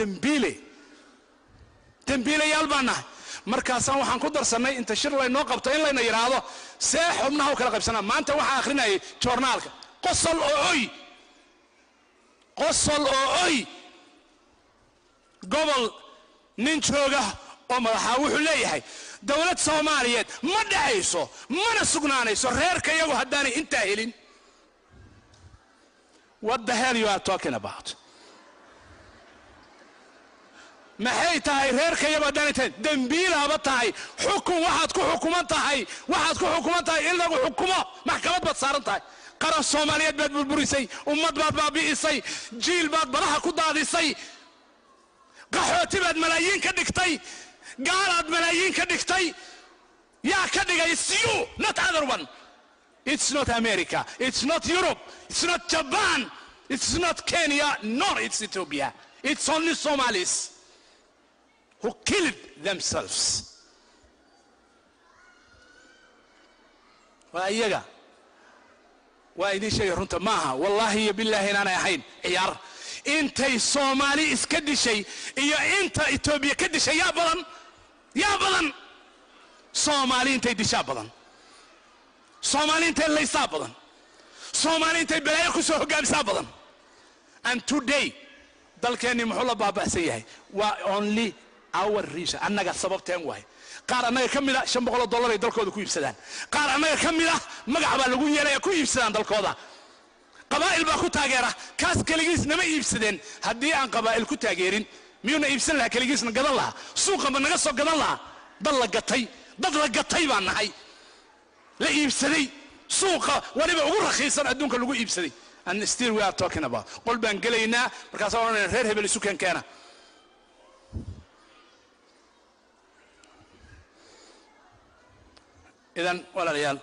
dambiile yaalbana markaasaan waxaan ku darsanay inta shir la inoo qabto in la yiraahdo see xubnaha u kala qaybsanaa maanta waxa akhrinayay joornaalka qosol oo oy gobol nin jooga oo madaxa wuxuu leeyahay dawlad Soomaaliyeed ma dhacayso mana sugnaanayso reerka iyagu hadaan inta helin what the hell you are talking about maxay tahay reerka iyagu hadaan inta dambiilaba tahay xukun waxaad ku xukuman tahay in lagu xukumo maxkamad baad saaran tahay qaran Soomaaliyeed baad burburisay ummad baad baabi'isay jiil baad baraha ku daadisay qaxooti baad malaayiin ka dhigtay gaalaad malaayiin ka dhigtay yaa ka dhigay you not other one it's not America it's not Europe it's not Japan it's not Kenya nor it's Ethiopia it's only Somalis who killed themselves وأيجا وأيدي شيء رنت معها والله بالله أنا أحين عيار أنت الصومالي إسكدي شيء إيا أنت إثيوبيا كدي شيء يا بلن soomaali intay dishaa badan, soomaali intay laysaa badan, soomaali intay balaayo ku soo hogaamisaa badan. And today dalkeenni muxuu la baaba'san yahay? waa only our reason, annaga sababteen waay. qaar annaga ka mid ah $500 ay dalkooda ku iibsadaan, qaar annaga ka mid ah magac baa lagu yeelaya ku iibsadaan dalkooda, qabaa'il baa ku taageera. kaas keligiis nama iibsadeen. haddii aan qabaa'il ku taageerin miyuuna iibsan lahaa? keligiisna gadan lahaa? suuqa ma naga soo gadan lahaa? dad la gatay baan nahay, la iibsaday, suuqa waliba ugu rakhiisan adduunka lagu iibsaday. and still we are talking about qol baan gelaynaa markaas aan reer hebel isu keenkeena. idan walaalayaal,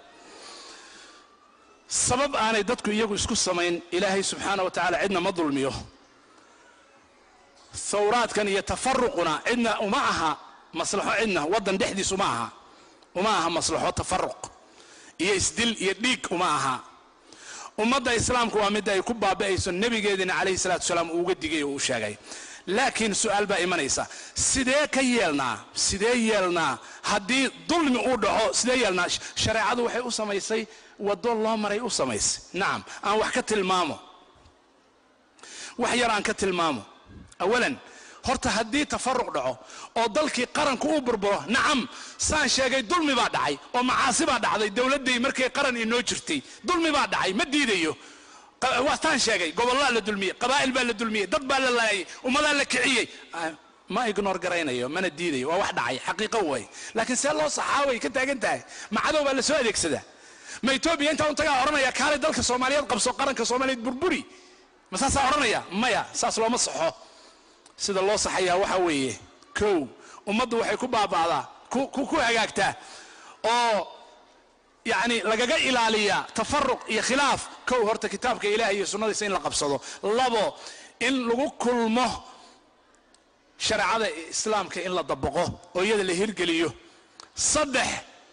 sabab aanay dadku iyagu isku samayn ilaahay subxaanahu wa tacaala cidna ma dulmiyo. thawraadkan iyo tafaruquna cidna uma aha maslaxo, cidna waddan dhexdiis uma aha maslaxo. tafaruq iyo isdil iyo dhiig uma aha. ummadda islaamku waa mid ay ku baaba'ayso nebigeedina calayhi salaatu wasalaam uu uga digay oo uu sheegay. laakiin su'aal baa imanaysa, sidee yeelnaa haddii dulmi uu dhaco? sidee yeelnaa? shareecadu waxay u samaysay waddo loo maray u samaysay. nacam, aan wax yar aan ka tilmaamo. awalan, horta haddii tafaruq dhaco oo dalkii qaranku u burburo, nacam saan sheegay dulmi baa dhacay oo macaasi baa dhacday. dowladday markay qaran inoo jirtay dulmi baa dhacay, ma diidayo. waataan sheegay gobollaa la dulmiyey, qabaa'il baa la dulmiyey, dad baa la laayay, ummadaa la kiciyey. ma ignore garaynayo, mana diidayo, waa wax dhacay, xaqiiqo way. laakiin see loo saxaa way ka taagan tahay. macadow baa la soo adeegsadaa. ma etoobiya intaa untagaa odhanaya kaale dalka soomaaliyeed qabso, qaranka soomaaliyeed burburi? ma saasaa odhanaya? maya, saas looma saxo. sida loo saxayaa waxa weeye, kow, ummaddu waxay ku baaba'daa, ku hagaagtaa oo yacni lagaga ilaaliyaa tafaruq iyo khilaaf. kow, horta kitaabka ilaahay iyo sunnadiisa in la qabsado. labo, in lagu kulmo shareecada islaamka in la dabaqo oo iyada la hirgeliyo. saddex,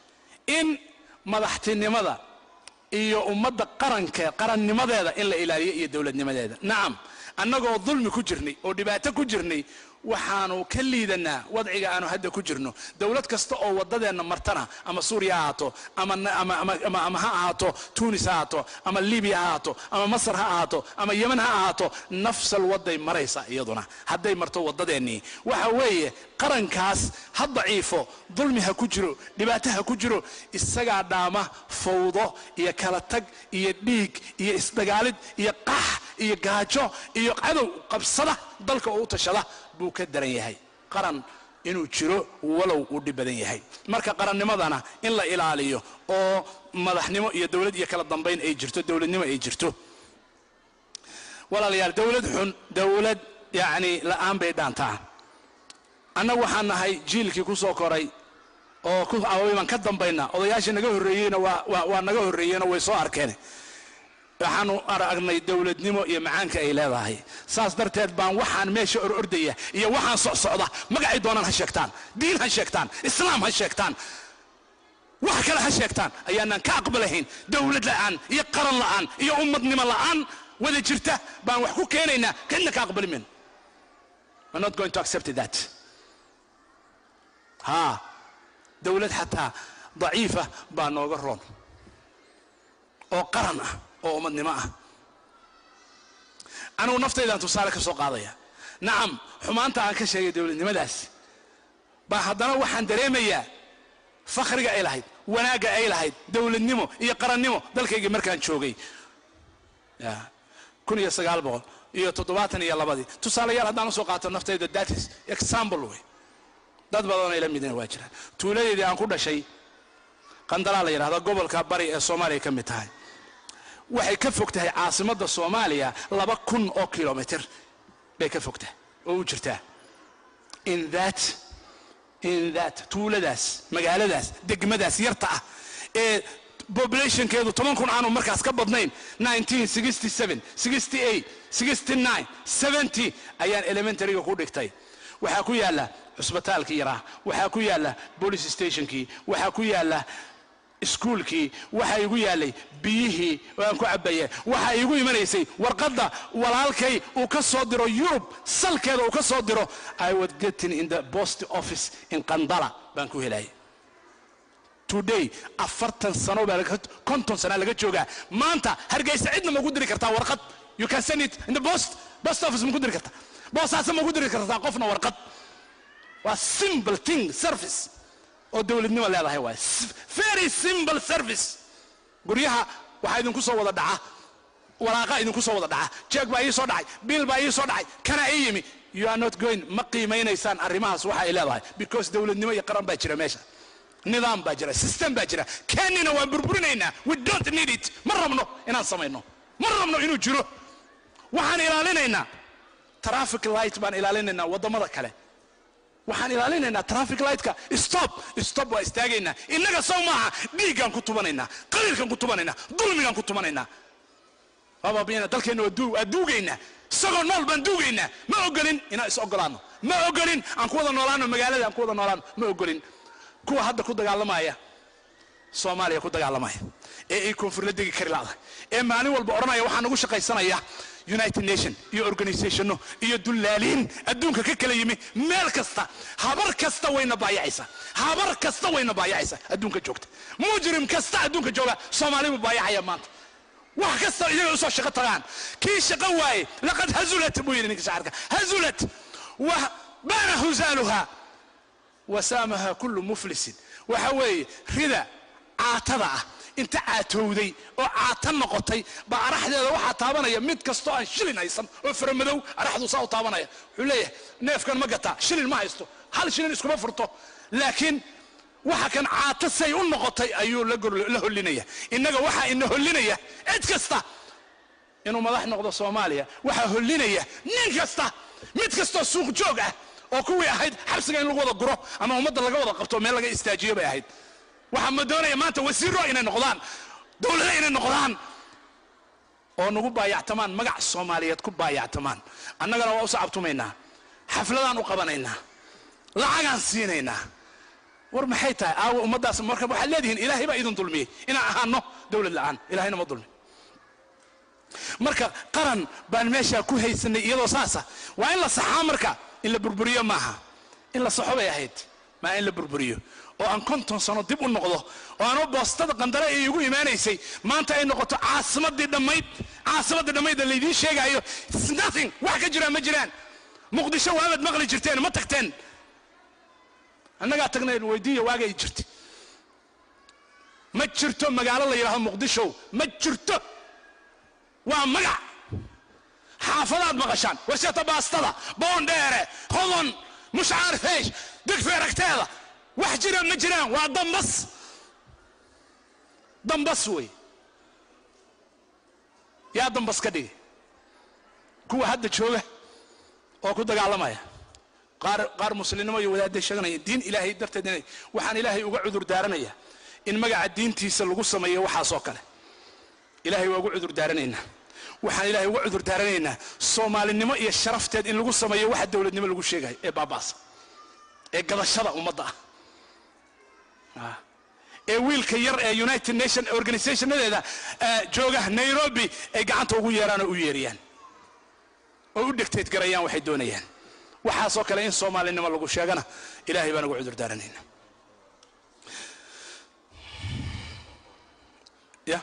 in madaxtinimada iyo ummadda qarannimadeeda in la ilaaliyo iyo dowladnimadeeda. nacam, annagoo dulmi ku jirnay oo dhibaato ku jirnay waxaanu ka liidanaa wadciga aanu hadda ku jirno. dowlad kasta oo wadadeenna martana, ama suuriya ha ahaato, ama ha ahaato tunis ha ahaato, ama libiya ha ahaato, ama masar ha ahaato, ama yeman ha ahaato, nafsal waday maraysa iyaduna. hadday marto wadadeennii waxa weeye qarankaas ha daciifo, dulmi ha ku jiro, dhibaato ha ku jiro, isagaa dhaama fawdo iyo kala tag iyo dhiig iyo isdagaalid iyo qax iyo gaajo iyo cadow qabsada dalka oo u tashada buu ka daran yahay qaran inuu jiro walow uu dhib badan yahay. marka qarannimadana in la ilaaliyo oo madaxnimo iyo dowlad iyo kala dambayn ay jirto, dowladnimo ay jirto. walaalayaal, dowlad xun, dowlad yacni la'aan bay dhaantaa. annagu waxaan nahay jiilkii ku soo koray oo ku awayban ka dambayna. odayaashii naga horreeyeyna waa naga horreeyeen oo way soo arkeen. waxaanu aragnay dowladnimo iyo macaanka ay leedahay. saas darteed baan waxaan meesha ordaya iyo waxaan socda magacay doonaan ha sheegtaan, diin ha sheegtaan, islaam ha sheegtaan, wax kale ha sheegtaan, ayaanaan ka aqbalahayn. dowlad la'aan iyo qaran la'aan iyo ummadnimo la'aan wada jirta baan wax ku keenaynaa, kadna ka aqbali mayno. we're not going to accept that. dowlad xataa daciifa baa nooga roon oo qaran ah oo ummadnimo ah. anugu naftaydaan tusaale ka soo qaadaya. nacam, xumaanta aan ka sheegay dowladnimadaas baa haddana waxaan dareemayaa fakhriga ay lahayd, wanaagga ay lahayd dowladnimo iyo qarannimo dalkaygii markaan joogay 1972. tusaalayaal haddaan usoo qaato naftayda, that is example way. dad badan ay la midina waa jiraan. tuuladeedii aan ku dhashay qandalaa la yidhahda, gobolka bari ee soomaaliya ka mid tahay, waxay ka fog tahay caasimadda soomaaliya 2,000 oo kilomitir bay ka fog tahay oo u jirtaa. in that tuuladaas, magaaladaas, degmadaas yarta ah ee populationkeedu 10,000 aanu markaas ka badnayn, 1967, 68, 69, 70 ayaan elementaryga ku dhigtay. waxaa ku yaala cusbitaalkii yaraa, waxaa ku yaala police stationkii, waxaa ku yaala iskuulkii, waxaa igu yaalay biyihii aan ku cabaya, waxaa igu imanaysay warqadda walaalkay uu ka soo diro Yurub, salkeeda uu ka soo diro. I was getting in the post office in Qandala baan ku helay. today 40 sano baa konton sano laga joogaa maanta Hargeysa cidna ma ku diri kartaa warqad you can send it in the post office ma ku diri kartaa boosaas ma ku diri kartaa qofna warqad waa simple thing service oo dawladnimo leedahay waa very simple service guriyaha waxa idin ku soo wada dhaca waraaqa idin ku soo wada dhaca jeeg baa ii soo dhacay biil baa ii soo dhacay kana ay yimi you are not going ma qiimeynaysan arimahaas waxa ay leedahay because dawladnimo iyo qaran baa jira meesha nidaam baa jira system baa jira kanina waan burburinaynaa we don't need it ma rabno inaan sameeyno ma rabno inuu jiro waxaan ilaalinaynaa traffic light baan ilaalinaynaa wadamada kale waxaan ilaalinaynaa traffic light-ka stop waa istaagaynaa innaga soo maaha dhiigaan ku tubanaynaa qaliilkan ku tubanaynaa dulmigaan ku tubanaynaa baabaabiyana dalkeena waa duugaynaa isagoo nool baan duugaynaa ma ogolin inaan is ogolaano ma ogolin aan ku wada noolaano magaalada aan ku wada noolaano ma ogolin kuwa hadda ku dagaalamaya Soomaaliya ku dagaalamaya ay koonfur la degi kari laada ee maalin walba oranaya waxaan ugu shaqaysanaya United Nation iyo organization iyo dullaaliin adduunka ka kala yimi meel kasta habar kasta wayna baayacaysa adduunka joogta mujrim kasta adduunka jooga Soomaaliya baayacaya maanta wax kasta iyaga u soo shaqo tagaan kii shaqo waaye laqad hazulat buyini shaarka hazulat wa bana huzaluha وسامها كل مفلس وحوي رضا عاتضة انت عاتودي او عاتن نقطي با ارحديدا waxa taabanaya mid kasto aan shilin haysan oo farmadow araxdu soo taabanaya xuleeyahay neefkan ma gata shilin ma haysto hal shilin iskuma furto laakiin waxa kan caatasay u noqotay ayuu la holinaya inaga waxa ina holinaya cid kasta inuu madax noqdo Soomaaliya waxa holinaya nin kasta mid kasto suuq joog ah oo kuwii ahayd xabsiga in lagu wada guro ama ummadda laga wada qabto meel laga istaajiyo bay ahayd waxa ma doonaya maanta wasiiro inay noqdaan dawladda inay noqdaan oo nagu baayactamaan magac Soomaaliyeed ku baayactamaan annagana waa u sacabtumaynaa xafladaan u qabanaynaa lacagaan siinaynaa war maxay tahay aawo ummadaas marka waxa leedihiin ilaahay baa idin dulmiyay ina ahaano dawlad la'aan ilaahayna ma dulmi marka qaran baan meesha ku haysanay iyadoo saasa waa in la saxaa marka in la burburiyo maaha in la saxobay ahayd ma in la burburiyo oo aan konton sano dib u noqdo oo aan boostada qandare ay ugu iimaanaysay maanta ay noqoto caasimadii dhamayd la idin sheegayo nothing wax ka jira ma jiraan muqdisho waad maqli jirteen ma tagteen annaga tagnay weydiiyo waagay jirtay ma jirto magaalo la yiraahdo muqdisho ma jirto waa magac حافظات مغشان وسيطة باستضة بونديري خضن مش عارف ايش دق في ركتيضة وحجران مجران ودنبس وي يا دنبس كدي كو هاد تشوفه او كو دغالمايا قار مسلمين ما يوداد شغناي دين الهي درت دين waxaan ilaahay uga cudur daaranaya in magaca diintiisa lagu sameeyo waxa soo kale ilaahay waa uga cudur daaranayna waxaan ilaahay uga cudur daaranaynaa Soomaalinimo iyo sharafteed in lagu sameeyo waxa dawladnimo lagu sheegay ee baabaas ee gadashada ummadda ee wiilka yar ee United Nation organizationadeeda jooga Nairobi ay gacanta ugu yeeraan oo u yeeriyaan oo u dictate garayaan waxay doonayaan waxa soo kale in Soomaalinimo lagu sheegana ilaahay baan uga cudur daaranaynaa ya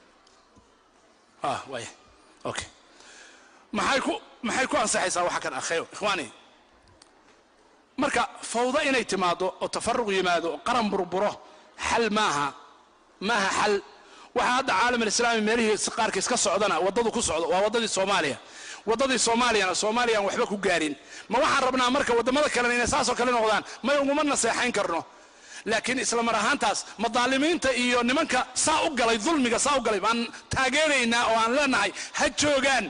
way اوكي maxay ku ansaxaysaa waxa kan akhayo ikhwaani marka fawda inay timaado oo tafarruq yimaado qaran burburo xal maaha xal waxa hadda caalamka islaami meelihiisa qaarkiis ka socdana wadadu ku socdo waa wadadii Soomaaliya waxba ku gaarin ma waxaan rabnaa marka wadamada kale inay saasoo kale noqdaan ma uguma naseexayn karno laakiin isla mar ahaantaas madaalimiinta iyo nimanka saa u galay dulmiga saa u galay baan taageeraynaa oo aan leenahay ha joogaan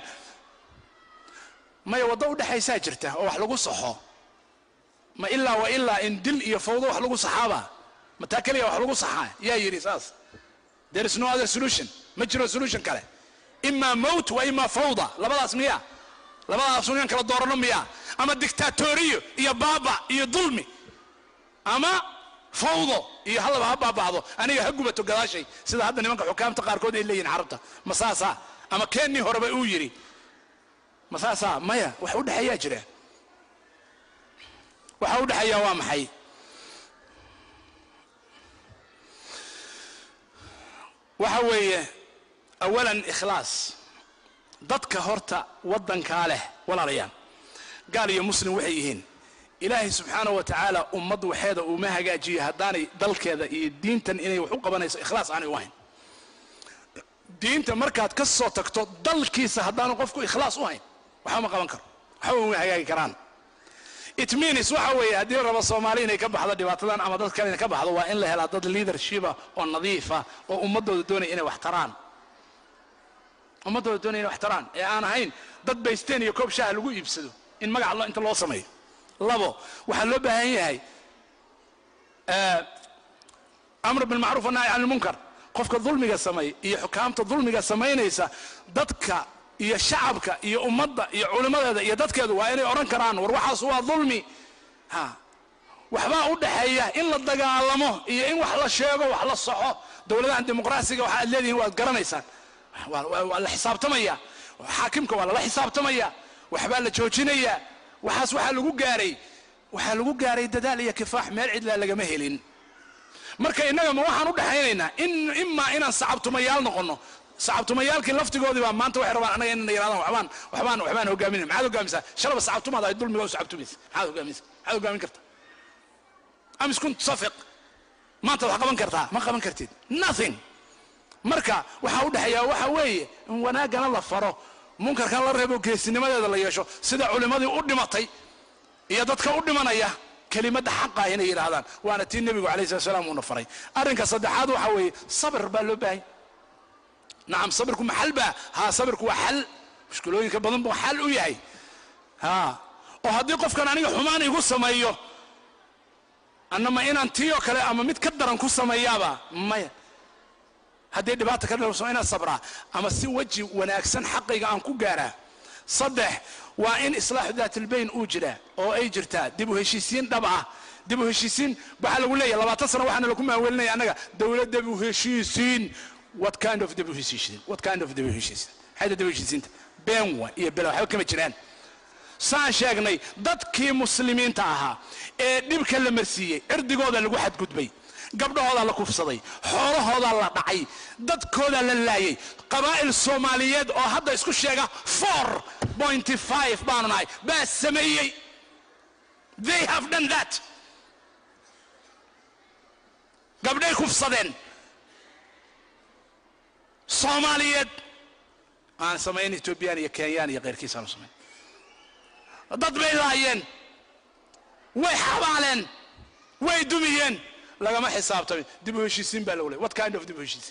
ma wada u dhaxaysaa jirta oo wax lagu saxo ma ilaa in dil iyo fawdo wax lagu saxaaba ma taakaliya wax lagu saxaa yaa yiri saas there is no other solution ma jiro solution kale imma maut wa imma fawda labadaas sunan kala doorano miya ama dictatoriyo iyo baaba iyo dulmi ama fawdo iyo halaba ha baabado aniga ha gubato gadaashay sida hadda nimanka xukaamta qaarkood ay leeyihiin carabta masaasa ama keenni horeba uu yiri masaasa maya wax u dhaxaya jira waxa u dhaxaya waa maxay وحوية أولا إخلاص ضدك هرتا ودن كاله ولا ريان قال يا مسلم وحيهين إلهي سبحانه وتعالى أمض وحيدة وما هجاجي هداني ضل كذا الدين تن إني وحقه بنيس إخلاص عني وين دين تمركات قصة تكتو ضل كيسة هداني قفكو إخلاص وين وحاول قبنكر حاول هجاجي كران إتمينيس وحوي هدي رب الصوماليين يكبح هذا دبعتان أما ضد كان يكبح هذا وإن له لا ضد الليدر شيبة والنظيفة وأمضوا الدنيا إنه واحتران أمضوا الدنيا إنه واحتران يعني أنا هين ضد بيستين يكوب شاه لقوا يبسدوا إن مقع الله أنت الله صمي لبو وحلو بهاي أمر بالمعروف والنهي عن المنكر قفك الظلم قسمي هي حكامة الظلم قسمي نيسا ضدك يا شعبك يا أمضة يا علماء يا ضدك وإني أوران كران وروحها سوى ظلمي ها وحبا أود حياه إن الدقاء علمه إيه إن وحلا الشيء وحلا الصحة دولة عند ديمقراطية وحا الذي هو قرنيسان ولا حساب تمية وحاكمك ولا لا حساب تمية وحبا لجوجينية وحاس وحا لغو قاري ددالية كفاح مالعد لا لغا مهلين مركا إننا ما وحا نود حيالينا إما إنا صعبتو ميال نقولنا صعبتو ميالك لفتقودي بان ما أنت وحربان أنا إننا يرادان وحبان هو قامين معادو قامسا شرب صعبتو ماذا يدول ميقو صعبتو بيس معادو قامين كرتا أمس كنت صفق ما أنت وحا قبان كرتا ما قبان كرتين nothing مركا وحا ود حيا وحا ويه وناقنا الله فرو منكر كان الله رهبو كيسيني ماذا الله يشو سيدا علماء ودمطي يا ددك ودمانيا كلمه حقا هنا يراهدان وانا تي النبي عليه الصلاه والسلام ونفري ارنك صدحاد waxa weey sabr baa loo baahay naam sabrku maxal ba ha sabrku waa xal mushkilooyinka badan buu xal u yahay ha oo hadii qofkan aniga xumaan igu sameeyo anama inaan tiyo kale ama mid ka daran ku sameeyaba maya hadii dhibaato ka dhacdo inaan sabra ama si waji wanaagsan xaqiga aan ku gaaraa صدح وإن إصلاح ذات البين أوجرا أو أي جرتا دبوا هشيسين طبعا دبوا هشيسين بحال ولا يلا تصل وحنا لكم أولنا أنا دولة دبوا هشيسين what kind of دبوا هشيسين what kind of دبوا هشيسين هذا دبوا هشيسين بينوا يبلوا حاول كم تجران سان شاقني ضدكي مسلمين تاها دبك المرسية اردقوا اللي واحد قدبي قبل هذا الله كفصدي حوله هذا الله دعي ضد كذا لله قبائل الصوماليات أو هذا يسكت شيء 4.5 بانوناي بس سمية they have done that قبل يكفصدين صوماليات أنا سمين إثيوبيان يا كيان يا غير كيسان سمين ضد بيلاين ويحبالين ويدميين لا ما حسابته دبوا هشيسين بالأولى what kind of دبوا هشيسين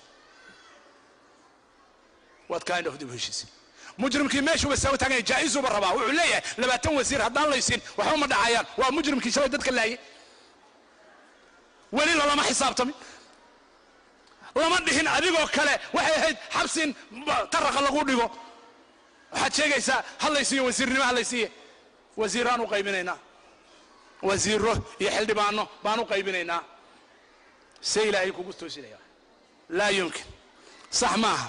what kind of دبوا هشيسين مجرم كي ماشي وسوي تاني جائزه بالربا وعليه لما تنوزير هذا الله يسين وحوم دعيان ومجرم كي سوي دتك الله ولي لا ما حسابته لما دهين أديكو كله وحيد حبسين ترك الله قديكو حد شيء جيسا الله يسيه وزير ما الله يسيه وزيران وقايبيننا وزيره يحل بانو قايبيننا سيلا هيكو قصتو سيلا لا يمكن صح معها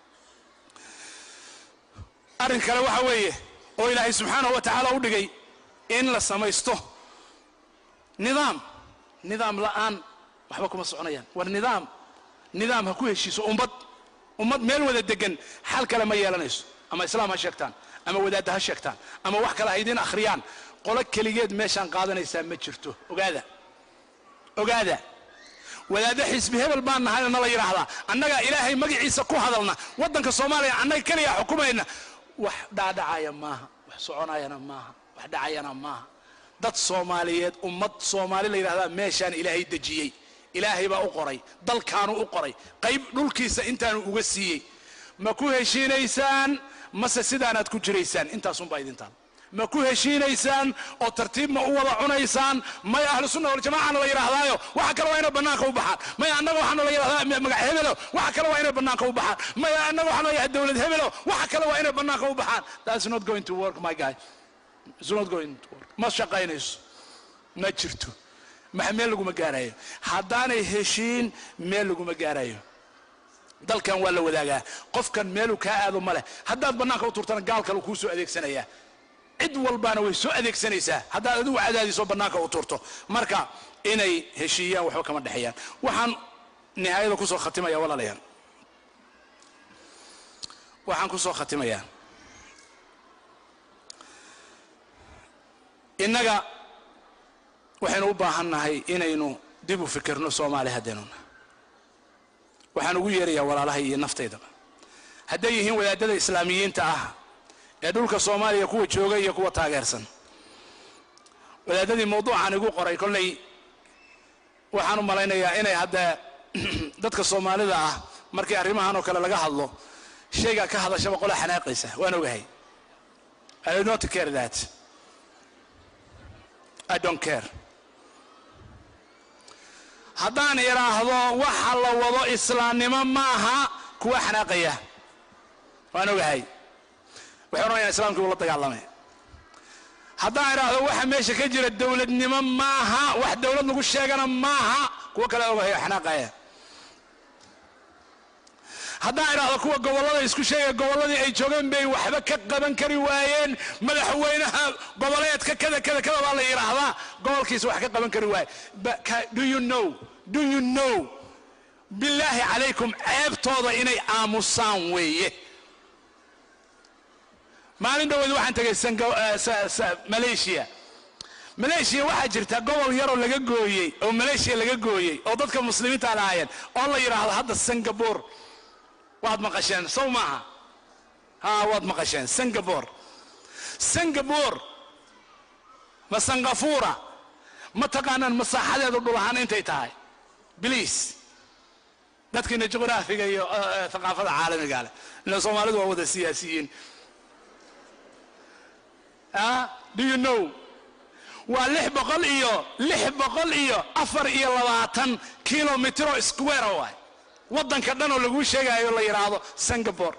أرنك لو حويه أو إلهي سبحانه وتعالى ودقي إن لسميسته نظام الآن وحبكم الصعنيان والنظام نظام هكوه الشيء أمد ميل وذا الدقن حالك لما يالنيس أما إسلام هالشيكتان أما ودادها هالشيكتان أما وحكا لهيدين أخريان قولك كليجيد ميشان قادنا يسام مجرته وقاذا ولا حزب هبل بان هذا الله يرحله أنك إلهي مقعيسا كو هذلنا ودنك الصوماليا أنك كليا حكومينا وحدا دعايا ماها وحصعنايا ماها وحدا عيانا ماها ضد صوماليات أمد صومالي اللي يرحله ميشان إلهي دجيي إلهي با أقري ضل كانوا أقري قيب نلكيسا انتانو أغسيي ما كو هشينيسان مسا سيدانات كو جريسان انتا صنبا إذنتان ما كو هشينيسان او ترتيب ما اولا عنيسان ما اهل السنه والجماعه لا يراهدايو waxa kale waa inay banaanka u baxaan ma anaga waxaan la yiraahdaa magac hebelo waxa kale waa inay banaanka u baxaan ma anaga waxaan la yiraahdaa dawlad hebelo waxa kale waa inay banaanka u baxaan that's not going to work my guy it's not going to work ma shaqaynayso ma jirto ma meel lagu ma gaarayo hadaanay heshiin meel lagu ma gaarayo dalkan waa la wadaagaa qofkan meel ka aado male hadaad banaanka u turtana gaal kale ku soo adeegsanaya cid walbaana way soo adeegsanaysaa haddaad adigu cadaadiso bannaanka u turto marka inay heshiiyaan waxba kama dhexeeyaan waxaan nihaayada ku soo khatimaya walaalayaal waxaan ku soo khatimayaa innaga waxaynu u baahannahay inaynu dib u fikirno Soomaali hadeennuna waxaan ugu yeerayaa walaalahay iyo naftaydaba hadday yihiin wadaadada islaamiyiinta ah ee dhulka Soomaaliya kuwa jooga iyo kuwa taageersan wadaadadii mawduucan igu qoray kollay waxaan u malaynayaa inay hadda dadka Soomaalida ah markii arrimahan oo kale laga hadlo shayga ka hadashaba qola xanaaqaysa waan ogahay I do not care that I don't care haddaan iraahdo waxa la wado islaamnimo maaha kuwa xanaaqaya waan ogahay waxaan raayaa islaamku la dagaalamay haddaan iraahdo waxa meesha ka jira dawladnimo maaha wax dawlad lagu sheegana maaha kuwa kale ogahay xanaaqaya haddaan iraahdo kuwa gobolada isku sheegay goboladii ay joogeen bay waxba ka qaban kari waayeen madaxweynaha goboleedka kada baa la yiraahdaa gobolkiisa wax ka qaban kari waay do you know billahi alaykum ceebtooda inay aamusaan weeye maalin dhaweed waxaan tagay Malaysia waxaa jirta gobol yar oo laga gooyay oo Malaysia laga gooyay oo dadka muslimiinta lahaayeen oo la yiraahdo hadda Singapore waad maqasheen soo maaha waad maqasheen Singapore ma Singapore ma taqaanaan masaaxadeedu dhul ahaan intay tahay please dadkina juqraafiga iyo thaqaafada caalamiga ah in Soomaalidu waa wada siyaasiyiin do you know waa 624 kilometer square waay waddanka dhan oo lagu sheegayo la yiraahdo Singapore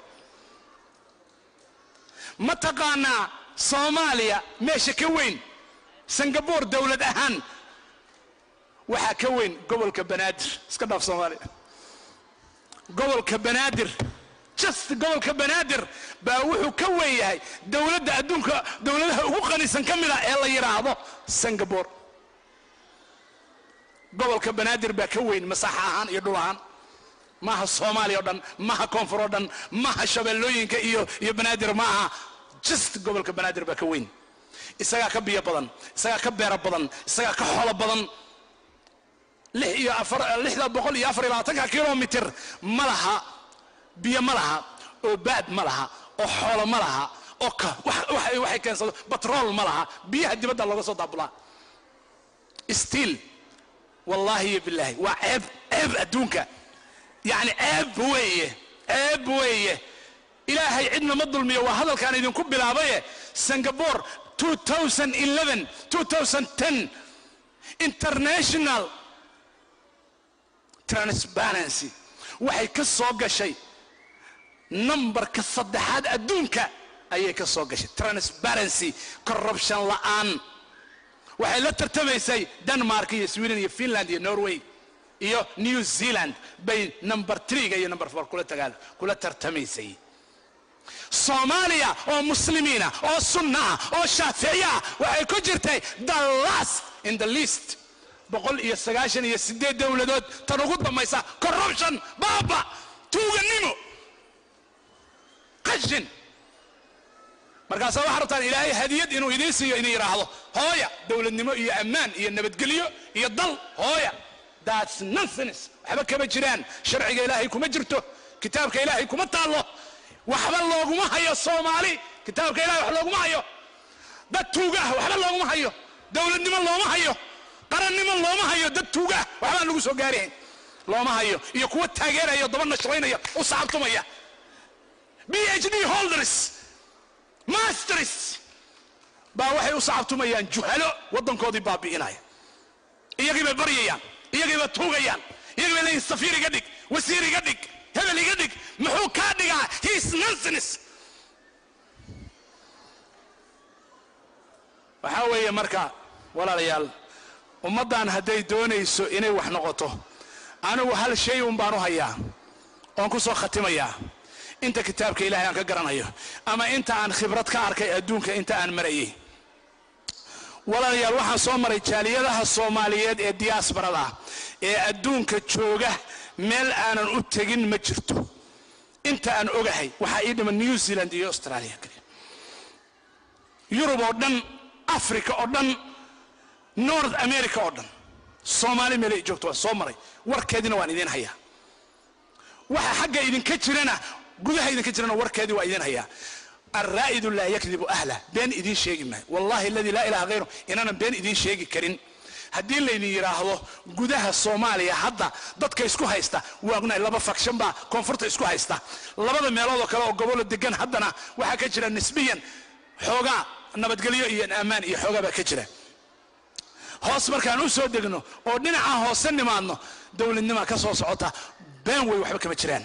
ma taqaanaa Soomaaliya meesha ka weyn Singapore dawlad ahaan waxa ka weyn gobolka Banaadir iska dhaaf Soomaaliya gobolka Banaadir just gobolka Banaadir baa wuxuu ka weyn yahay dawladda adduunka dawladaha ugu qanisan kamida ee la yiraahdo Singapore gobolka Banaadir baa ka weyn masaaxa ahaan iyo dhul ahaan maaha Soomaaliya oo dhan maaha koonfur oo dhan maaha shabeellooyinka iyo Banaadir maaha just gobolka Banaadir baa ka weyn isaga ka biyo badan isaga ka beer badan isaga ka xoolo badan 624 kilometer malaha biyo malaha oo baad malaha oo xoolo malaha oo waxay keensado petrol malaha biyaha dibadda laga soo daabulaa still wallahi billahi wa ceeb adduunka يعني عيب ويه إلهي عندنا مظلم وهذا كان يدين بلابيه سنغافور 2010 international transparency waxay ka soo gashay number ka saddexaad adduunka ayay ka soo gashay transparency corruption la'aan waxay la tartamaysay Denmark iyo Sweden iyo Finland iyo Norway iyo New Zealand bay number 3 iyo number 4 kula tartamaysay Soomaaliya oo muslimiina oo sunna oo shaafiiciya waxay ku jirtay the last in the list 198 dawladood tan ugu dambaysa corruption baba tuuganimo qashin markaas waxa rabtaan Ilaahay hadiyad inuu idin siiyo inuu yiraahdo hooya dawladnimo iyo ammaan iyo nabadgelyo iyo dal hooya that's nonsense waxba kama jiraan sharciga Ilaahay kuma jirto kitaabka Ilaahay kuma taalo waxba looguma hayo Soomaali kitaabka Ilaahay wax looguma hayo dad tuuga waxba looguma hayo dawladnimo looma hayo qarannimo looma hayo dad tuuga waxba lagu soo gaareen looma hayo iyo kuwa taageeraya dabana shaqeynaya u saabtumaya PhD holders masters baa waxay u saabtumayaan juhalo wadankoodii baabi'inaya iyagiiba bariyayaan iyagiiba tuugayaan iyagiiba leeyahay safiir iga dhig wasiir iga dhig hebel iga dhig muxuu ka dhigaa his nonsense waxa weeye marka walaalayaal ummadan haday doonayso inay wax noqoto anigu hal shay un baan u hayaa oon ku soo khatimayaa inta kitaabka Ilaahay aan ka garanayo ama inta aan khibrad ka arkay adduunka inta aan marayay walaalayaal waxaan soo maray jaaliyadaha Soomaaliyeed ee diasporada ee adduunka jooga meel aanan u tagin ma jirto انت ان اوغاهي waxa ii dhiman New Zealand iyo Australia kaliya Europe oo dhan Africa oo dhan North America oo dhan Soomaali meel ay joogto soo maray warkeedina waan idin hayaa waxa xagga idin ka jirana gudaha idin ka jirana warkeedii waa idin hayaa الرائد لا يكذب أهله بين إذن شيء ما والله الذي لا إله غيره إننا بين إذن شيء كرين هدي اللي يراهضه جودها الصومالية حدا ضد كيسكو هايستا وأغنى لبا فاكشن با كونفورت يسكو هايستا لبا ميلادو كلا قبول الدجان حدنا وحكجرا نسبيا حوجا نبتقليو إيه أمان إيه حوجا بكجرا هوس مركان وسود دجنو ودنا هوس النمانو دول النما كسوس عطا بين ويوحبك مجران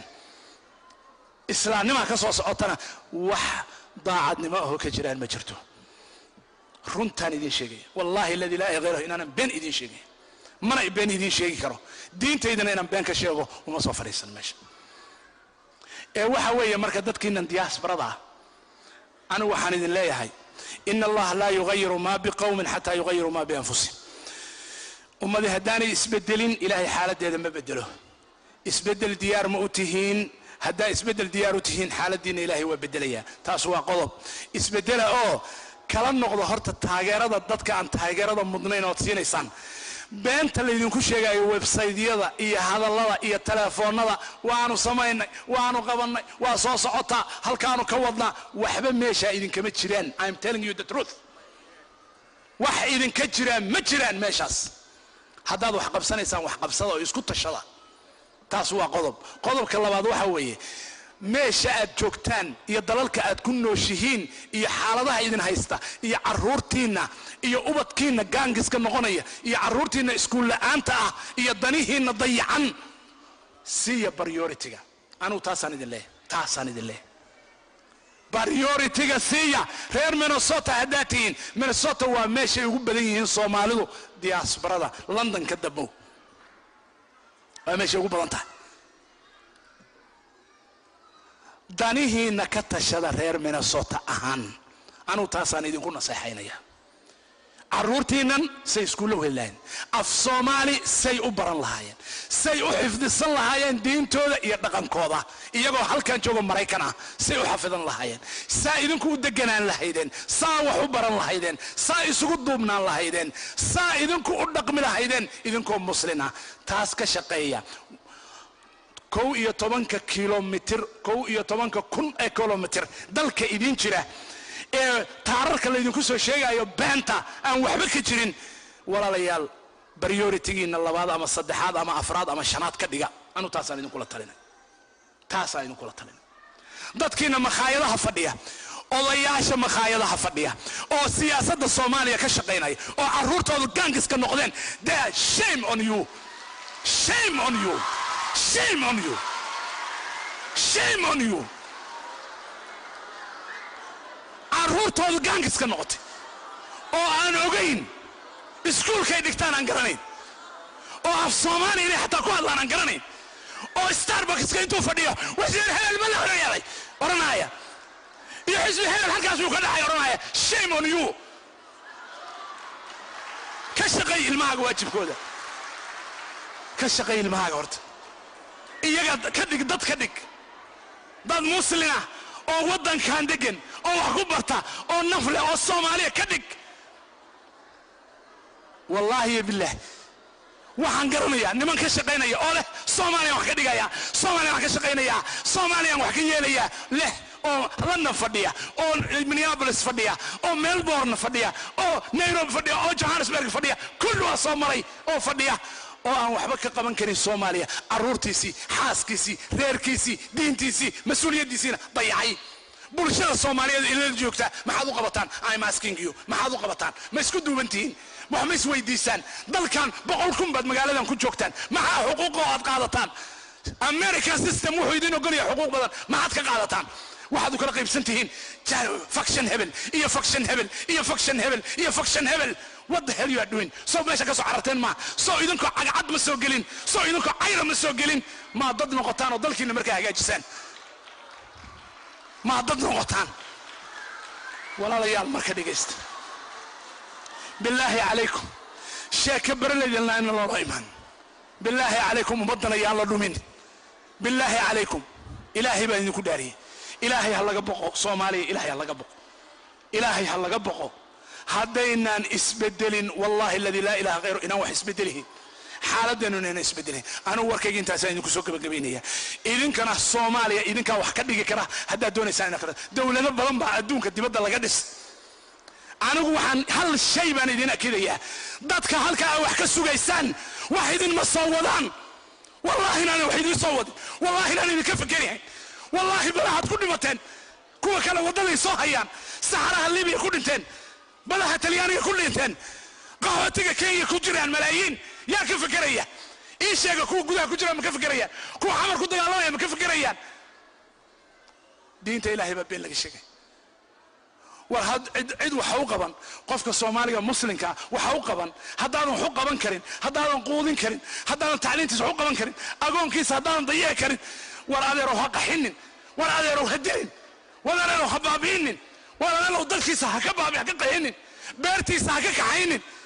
إسلام نما كسوس عطنا وح ضاعت ما هو كجران مجرته runtaan idin sheegay wallahi alladhi la ilaha illa ana been idin sheegay mana been idin sheegi karo diinteydana inaan been ka sheego uma soo fariisan meesha waxa weeye marka dadkiinan diasporada anu waxaan idin leeyahay inna allah la yughayyiru ma biqawmin hatta yughayyiru ma bi anfusihim ummadi haddaani isbedelin ilaahay xaaladeeda ma bedelo isbedel diyaar ma u tihiin haddaa isbedel diyaar u tihiin xaaladiina ilaahay waa bedelaya taas waa qodob isbedela oo kala noqdo horta taageerada dadka aan taageerada mudnayn oo siinaysan beenta la idinku sheegayo website-yada iyo hadallada iyo telefoonada waanu samaynay waanu qabanay waa soo socota halkaanu ka wadnaa waxba meesha idinkama jiraan I'm telling you the truth wax idinka jiraan ma jiraan meeshaas haddaad wax qabsanaysaan wax qabsada oo isku tashada taas waa qodobka labaad waxa weeye meesha aad joogtaan iyo dalalka aad ku nooshihiin iyo xaaladaha idin haysta iyo caruurtiina iyo ubadkiina gaangiska noqonaya iyo caruurtiina iskuul la'aanta ah iyo danihiina dayacan siya priority-ga anu taasaan idin leeyahay priority-ga siya reer Minnesota hadaatiin Minnesota waa meesha ugu badan yihiin Soomaalidu diasporada London ka dabo waa meesha ugu badan tahay danihiina ka tashada reer Minnesota ahaan anu taasaan idinku naseexaynaya caruurtiinan say iskuul weelaan af Soomaali say u baran lahaayeen say u xifdisan lahaayeen diintooda iyo dhaqankooda iyagoo halkan jooga Mareykanka say u xafidan lahaayeen saa idinku u deganaan lahaydeen saa wax u baran lahaydeen saa isugu duubnaan lahaydeen saa idinku u dhaqmi lahaydeen idinkoo muslina taas ka shaqeeya 11 kilomitir 11,000 kilomitir dalka idin jira taararka la idinku soo sheegayo beenta aan waxba ka jirin walaalayaal priority-giina labaad ama saddexaad ama afraad ama shanaad ka dhiga anu taasaan idinku la talinay dadkiina makhaayadaha fadhiya odayaasha makhaayadaha fadhiya oo siyaasadda Soomaaliya ka shaqeynaya oo caruurtooda gaangiska noqdeen shame on you shame on you shame on you shame on you caruurtooda gaangiska noqotay oo aan ogeyn iskuulkay dhigtaan aan garanayn oo af Soomaali inay xataa ku hadlaan aan garanayn oo Starbucks-ka intuu fadhiyo wasiir hebel ma la horeeyay oranaya iyo xisbi hebel halkaas uu ka dhacay oranaya shame on you ka shaqay ilmahaaga waajibkooda ka shaqay ilmahaaga horta iyaga ka dhig dad muslina oo wadankan degan oo wax ku barta oo nafle oo Soomaaliya ka dhig wallahi billah waxaan garanayaa niman ka shaqeynaya oo leh Soomaaliya wax ka dhigaya Soomaaliya wax ka shaqeynaya Soomaaliya wax ka yeelaya leh oo London fadhiya oo Minneapolis fadhiya oo Melbourne fadhiya oo Nairobi fadhiya oo Johannesburg fadhiya kullu waa Soomaali oo fadhiya oo aan waxba ka qaban karin Soomaaliya caruurtiisi xaaskiisi reerkiisi diintiisi mas'uuliyadiisina dayacay bulshada Soomaaliyeed ilaa joogta maxaad u qabataan I'm asking you maxaad u qabataan ma isku duubantiin wax ma isweydiisaan dalkan 100,000 bad magaaladan ku joogtaan maxaa xuquuq aad qaadataan American system wuxuu idin ogolyahay xuquuq badan maxaad ka qaadataan waxaad u kala qaybsantihiin faction hebel iyo faction hebel iyo faction hebel iyo faction hebel what the hell you are doing so meesha ka soo cararteen ma soo idinku cagcad ma soo gelin soo idinku cayra ma soo gelin ma dad noqotaan oo dalkiina markaa hagaajisaan ma dad noqotaan walaalayaal marka dhageysta billahi alaykum sheeka baraleedna in loo iman billahi alaykum ubadana yaa la dhumin billahi alaykum ilaahay baan idinku dhaariyey ilaahay ha laga boqo soomaaliya ilaahay ha laga boqo ilaahay ha laga boqo haddaynaan isbedelin wallahi alladii laa ilaha khayru inaan wax isbedelihin xaaladdeenu inayna isbedelin anugu warkayga intaasaan idinku soo gabagabaynaya idinkana soomaaliya idinkaa wax ka dhigi kara haddaad doonaysaan inaad dowlado badan baa adduunka dibadda laga dhis anigu waxaan hal shay baan idin akidayaa dadka halkaa wax ka sugaysaan wax idinma soo wadaan wallahi inaan wax idin soo wadin wallahi inaan idinka fikerayn wallahi balahaad ku dhimateen kuwa kale waddaday soo hayaan saxaraha libiya ku dhinteen badaha talyaaniga ku dhinteen qaxootiga kenya ku jiraan malaayiin yaa ka fikeraya ii sheega kuwa gudaha ku jira ma ka fikerayaan kuwa xamar ku dagaalamaya ma ka fikerayaan diinta ilaahay baa been laga sheegay war cid waxa u qaban qofka soomaaliga muslimka waxa u qaban haddaadan wax u qaban karin haddaadan quudin karin haddaadan tacliintiisa wax u qaban karin agoonkiisa haddaadan dayeeci karin war adeerow ha qaxinin war adeerow ha dilin war adeerow ha baabi'inin war adeerow dalkiisa ha ka qaxinin beertiisa ha ka kaxaynin